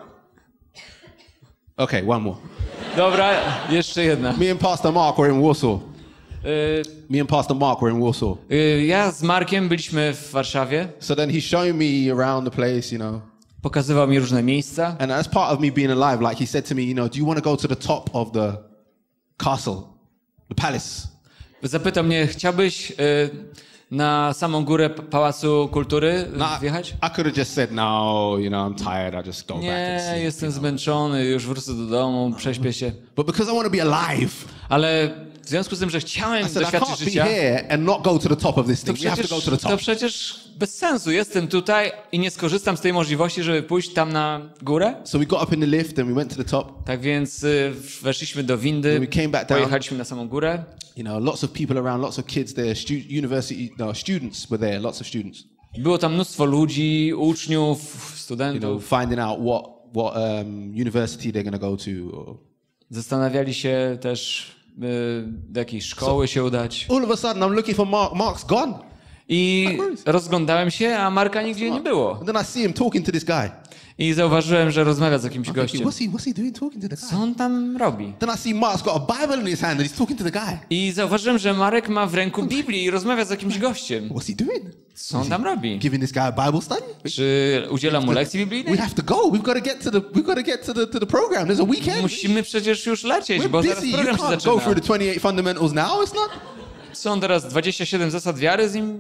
Okay, one more. Dobra, jeszcze jedna. Me and Pastor Mark were in Warsaw. Me and Pastor Mark were in Warsaw. Ja z Markiem byliśmy w Warszawie. So then he's showing me around the place, you know. Pokazywał mi różne miejsca. And as part of me being alive, like he said to me, you know, do you want to go to the top of the castle, the palace? Zapytał mnie, chciałbyś na samą górę Pałacu Kultury wjechać? I could have just said, no, you know, I'm tired, I just go back and sleep. Nie, jestem zmęczony, już wrócę do domu, prześpię się. But because I want to be alive, ale w związku z tym, że chciałem I said, I doświadczyć can't be życia, here and not go to the top of this thing. We have to go to the to top. przecież bez sensu. Jestem tutaj i nie skorzystam z tej możliwości, żeby pójść tam na górę. So we got up in the lift and we went to the top. Tak więc weszliśmy do windy, And we came back down. pojechaliśmy na samą górę. You know, lots of people around, lots of kids there, students were there, lots of students. Było tam mnóstwo ludzi, uczniów, You know, studentów. finding out what university they're going to go to. Or... Zastanawiali się też, do jakiej szkoły się udać. All of a sudden, I'm looking for Mark. Mark's gone. I rozglądałem się, a Marka nigdzie nie było. And then I see him talking to this guy. I zauważyłem, że rozmawia z jakimś Okay, gościem. what's he doing talking to the Co guy? on tam robi? Then I see Mark's got a Bible in his hand and he's talking to the guy. I zauważyłem, że Marek ma w ręku Biblię i rozmawia z jakimś gościem. What's he doing? Co on tam robi? Giving this guy a Bible study? Czy udziela mu lekcji We biblijnej? have to go. We've got to get to the program. There's a weekend. Musimy przecież już lecieć, We're bo zaraz busy. You program się can't go zaczyna. through the 28 fundamentals now. It's not. Są teraz 27 zasad wiary z nim.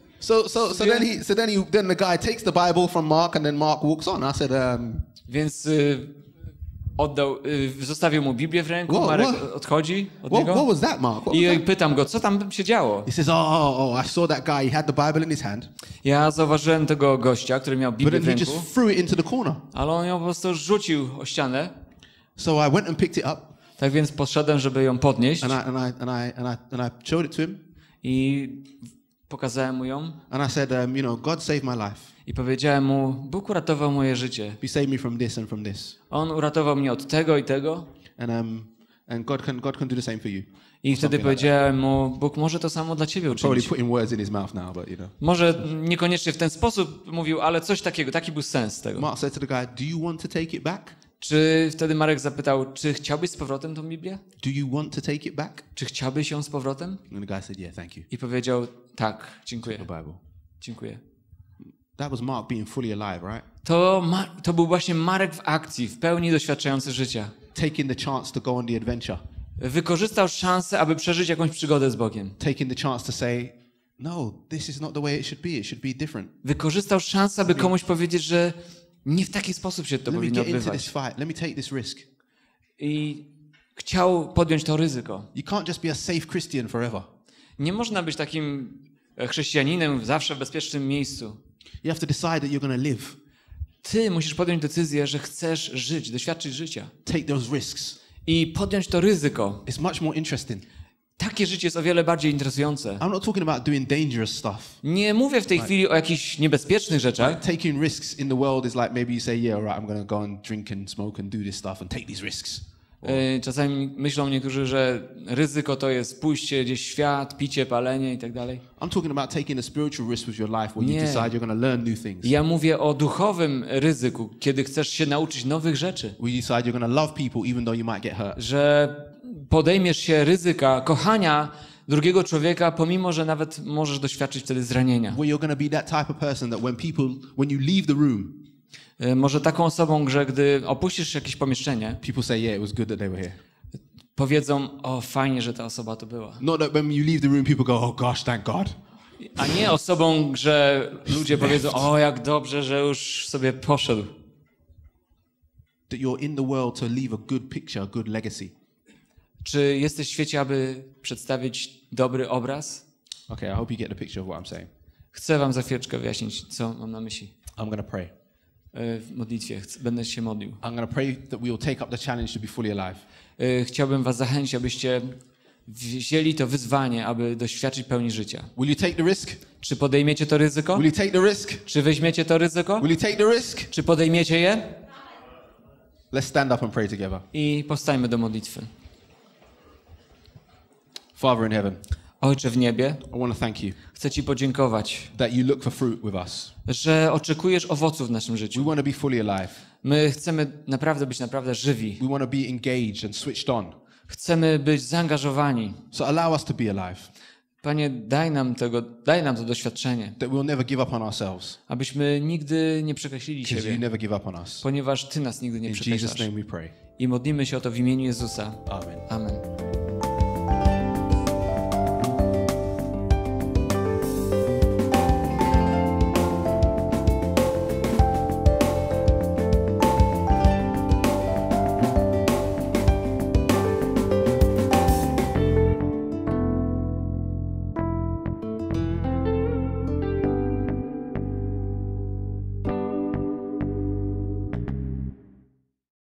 Then the guy takes the Bible from Mark and then Mark walks on. I said, Więc zostawił mu Biblię w ręku, Whoa, Marek what? odchodzi od what niego. was that, Mark? What was I that? pytam go, co tam się działo? He says, I saw that guy. He had the Bible in his hand, Ja zauważyłem tego gościa, który miał but Biblię then w he ręku, just threw it into the corner. ale on ją po prostu rzucił o ścianę. So I went and picked it up, Tak więc podszedłem, żeby ją podnieść and I showed it to him, i pokazałem mu ją and I said, you know, God saved my life. i powiedziałem mu, Bóg uratował moje życie. He saved me from this and from this, On uratował mnie od tego i tego. and God can do the same for you. I wtedy powiedziałem mu, Bóg może to samo dla ciebie Probably uczynić. putting words in his mouth now, but you know. Może niekoniecznie w ten sposób mówił, ale coś takiego, taki był sens tego. Mark said to the guy, "Do you want to take it back? Czy wtedy Marek zapytał, czy chciałbyś z powrotem tą Biblię? Do you want to take it back?" Czy chciałbyś ją z powrotem? And the guy said, "Yeah, thank you." I powiedział, tak, dziękuję, The Bible. dziękuję. That was Mark being fully alive, right? To był właśnie Marek w akcji, w pełni doświadczający życia. Taking the chance to go on the adventure. Wykorzystał szansę, aby przeżyć jakąś przygodę z Bogiem. Taking the chance to say, "No, this is not the way it should be. It should be different. Wykorzystał szansę, aby komuś powiedzieć, że nie w taki sposób się to Let me powinno get into this odbywać. fight. Let me take this risk." I chciał podjąć to ryzyko. You can't just be a safe Christian forever. Nie można być takim chrześcijaninem zawsze w bezpiecznym miejscu. You have to decide that you're going to live. Ty musisz podjąć decyzję, że chcesz żyć, doświadczyć życia. Take those risks. I podjąć to ryzyko. It's much more interesting. Takie życie jest o wiele bardziej interesujące. I'm not talking about doing dangerous stuff. Nie mówię w tej chwili o jakichś niebezpiecznych rzeczach. Taking risks in the world is like maybe you say, "Yeah, all right, I'm going to go and drink and smoke and do this stuff and take these risks." Czasami myślą niektórzy, że ryzyko to jest pójście gdzieś w świat, picie, palenie i tak dalej. I'm talking about taking a spiritual risk with your life where you Nie. decide you're going to learn new things. Ja mówię o duchowym ryzyku, kiedy chcesz się nauczyć nowych rzeczy. Where you decide you're going to love people even though you might get hurt. Że podejmiesz się ryzyka kochania drugiego człowieka, pomimo że nawet możesz doświadczyć wtedy zranienia. Where you're going to be that type of person that when you leave the room, Może taką osobą, że gdy opuścisz jakieś pomieszczenie, people say, "Yeah, it was good that they were here." powiedzą, o fajnie, że ta osoba tu była. Not that when you leave the room, people go, "Oh gosh, thank God." A nie osobą, że ludzie powiedzą, o jak dobrze, że już sobie poszedł. That you're in the world to leave a good picture, a good legacy. Czy jesteś w świecie, aby przedstawić dobry obraz? Okay, I hope you get the picture of what I'm saying. Chcę wam za chwileczkę wyjaśnić, co mam na myśli. I'm going to pray. w modlitwie. Będę się modlił. I'm going to pray that we will take up the challenge to be fully alive. Chciałbym was zachęcić, abyście wzięli to wyzwanie, aby doświadczyć pełni życia. Will you take the risk? Czy podejmiecie to ryzyko? Will you take the risk? Czy weźmiecie to ryzyko? Will you take the risk? Czy podejmiecie je? Let's stand up and pray together. I powstańmy do modlitwy. Father in heaven, Ojcze w niebie, I want to thank you chcę Ci podziękować, that you look for fruit with us. że oczekujesz owoców w naszym We życiu. want to be fully alive. My chcemy być naprawdę żywi. We want to be engaged and switched on. Chcemy być zaangażowani. So allow us to be alive, Panie, daj nam to doświadczenie, that we'll never give up on ourselves, abyśmy nigdy nie przekreślili because you siebie, never give up on us. ponieważ Ty nas nigdy nie In Jesus' przekreślasz. name we pray. I modlimy się o to w imieniu Jezusa. Amen. Amen.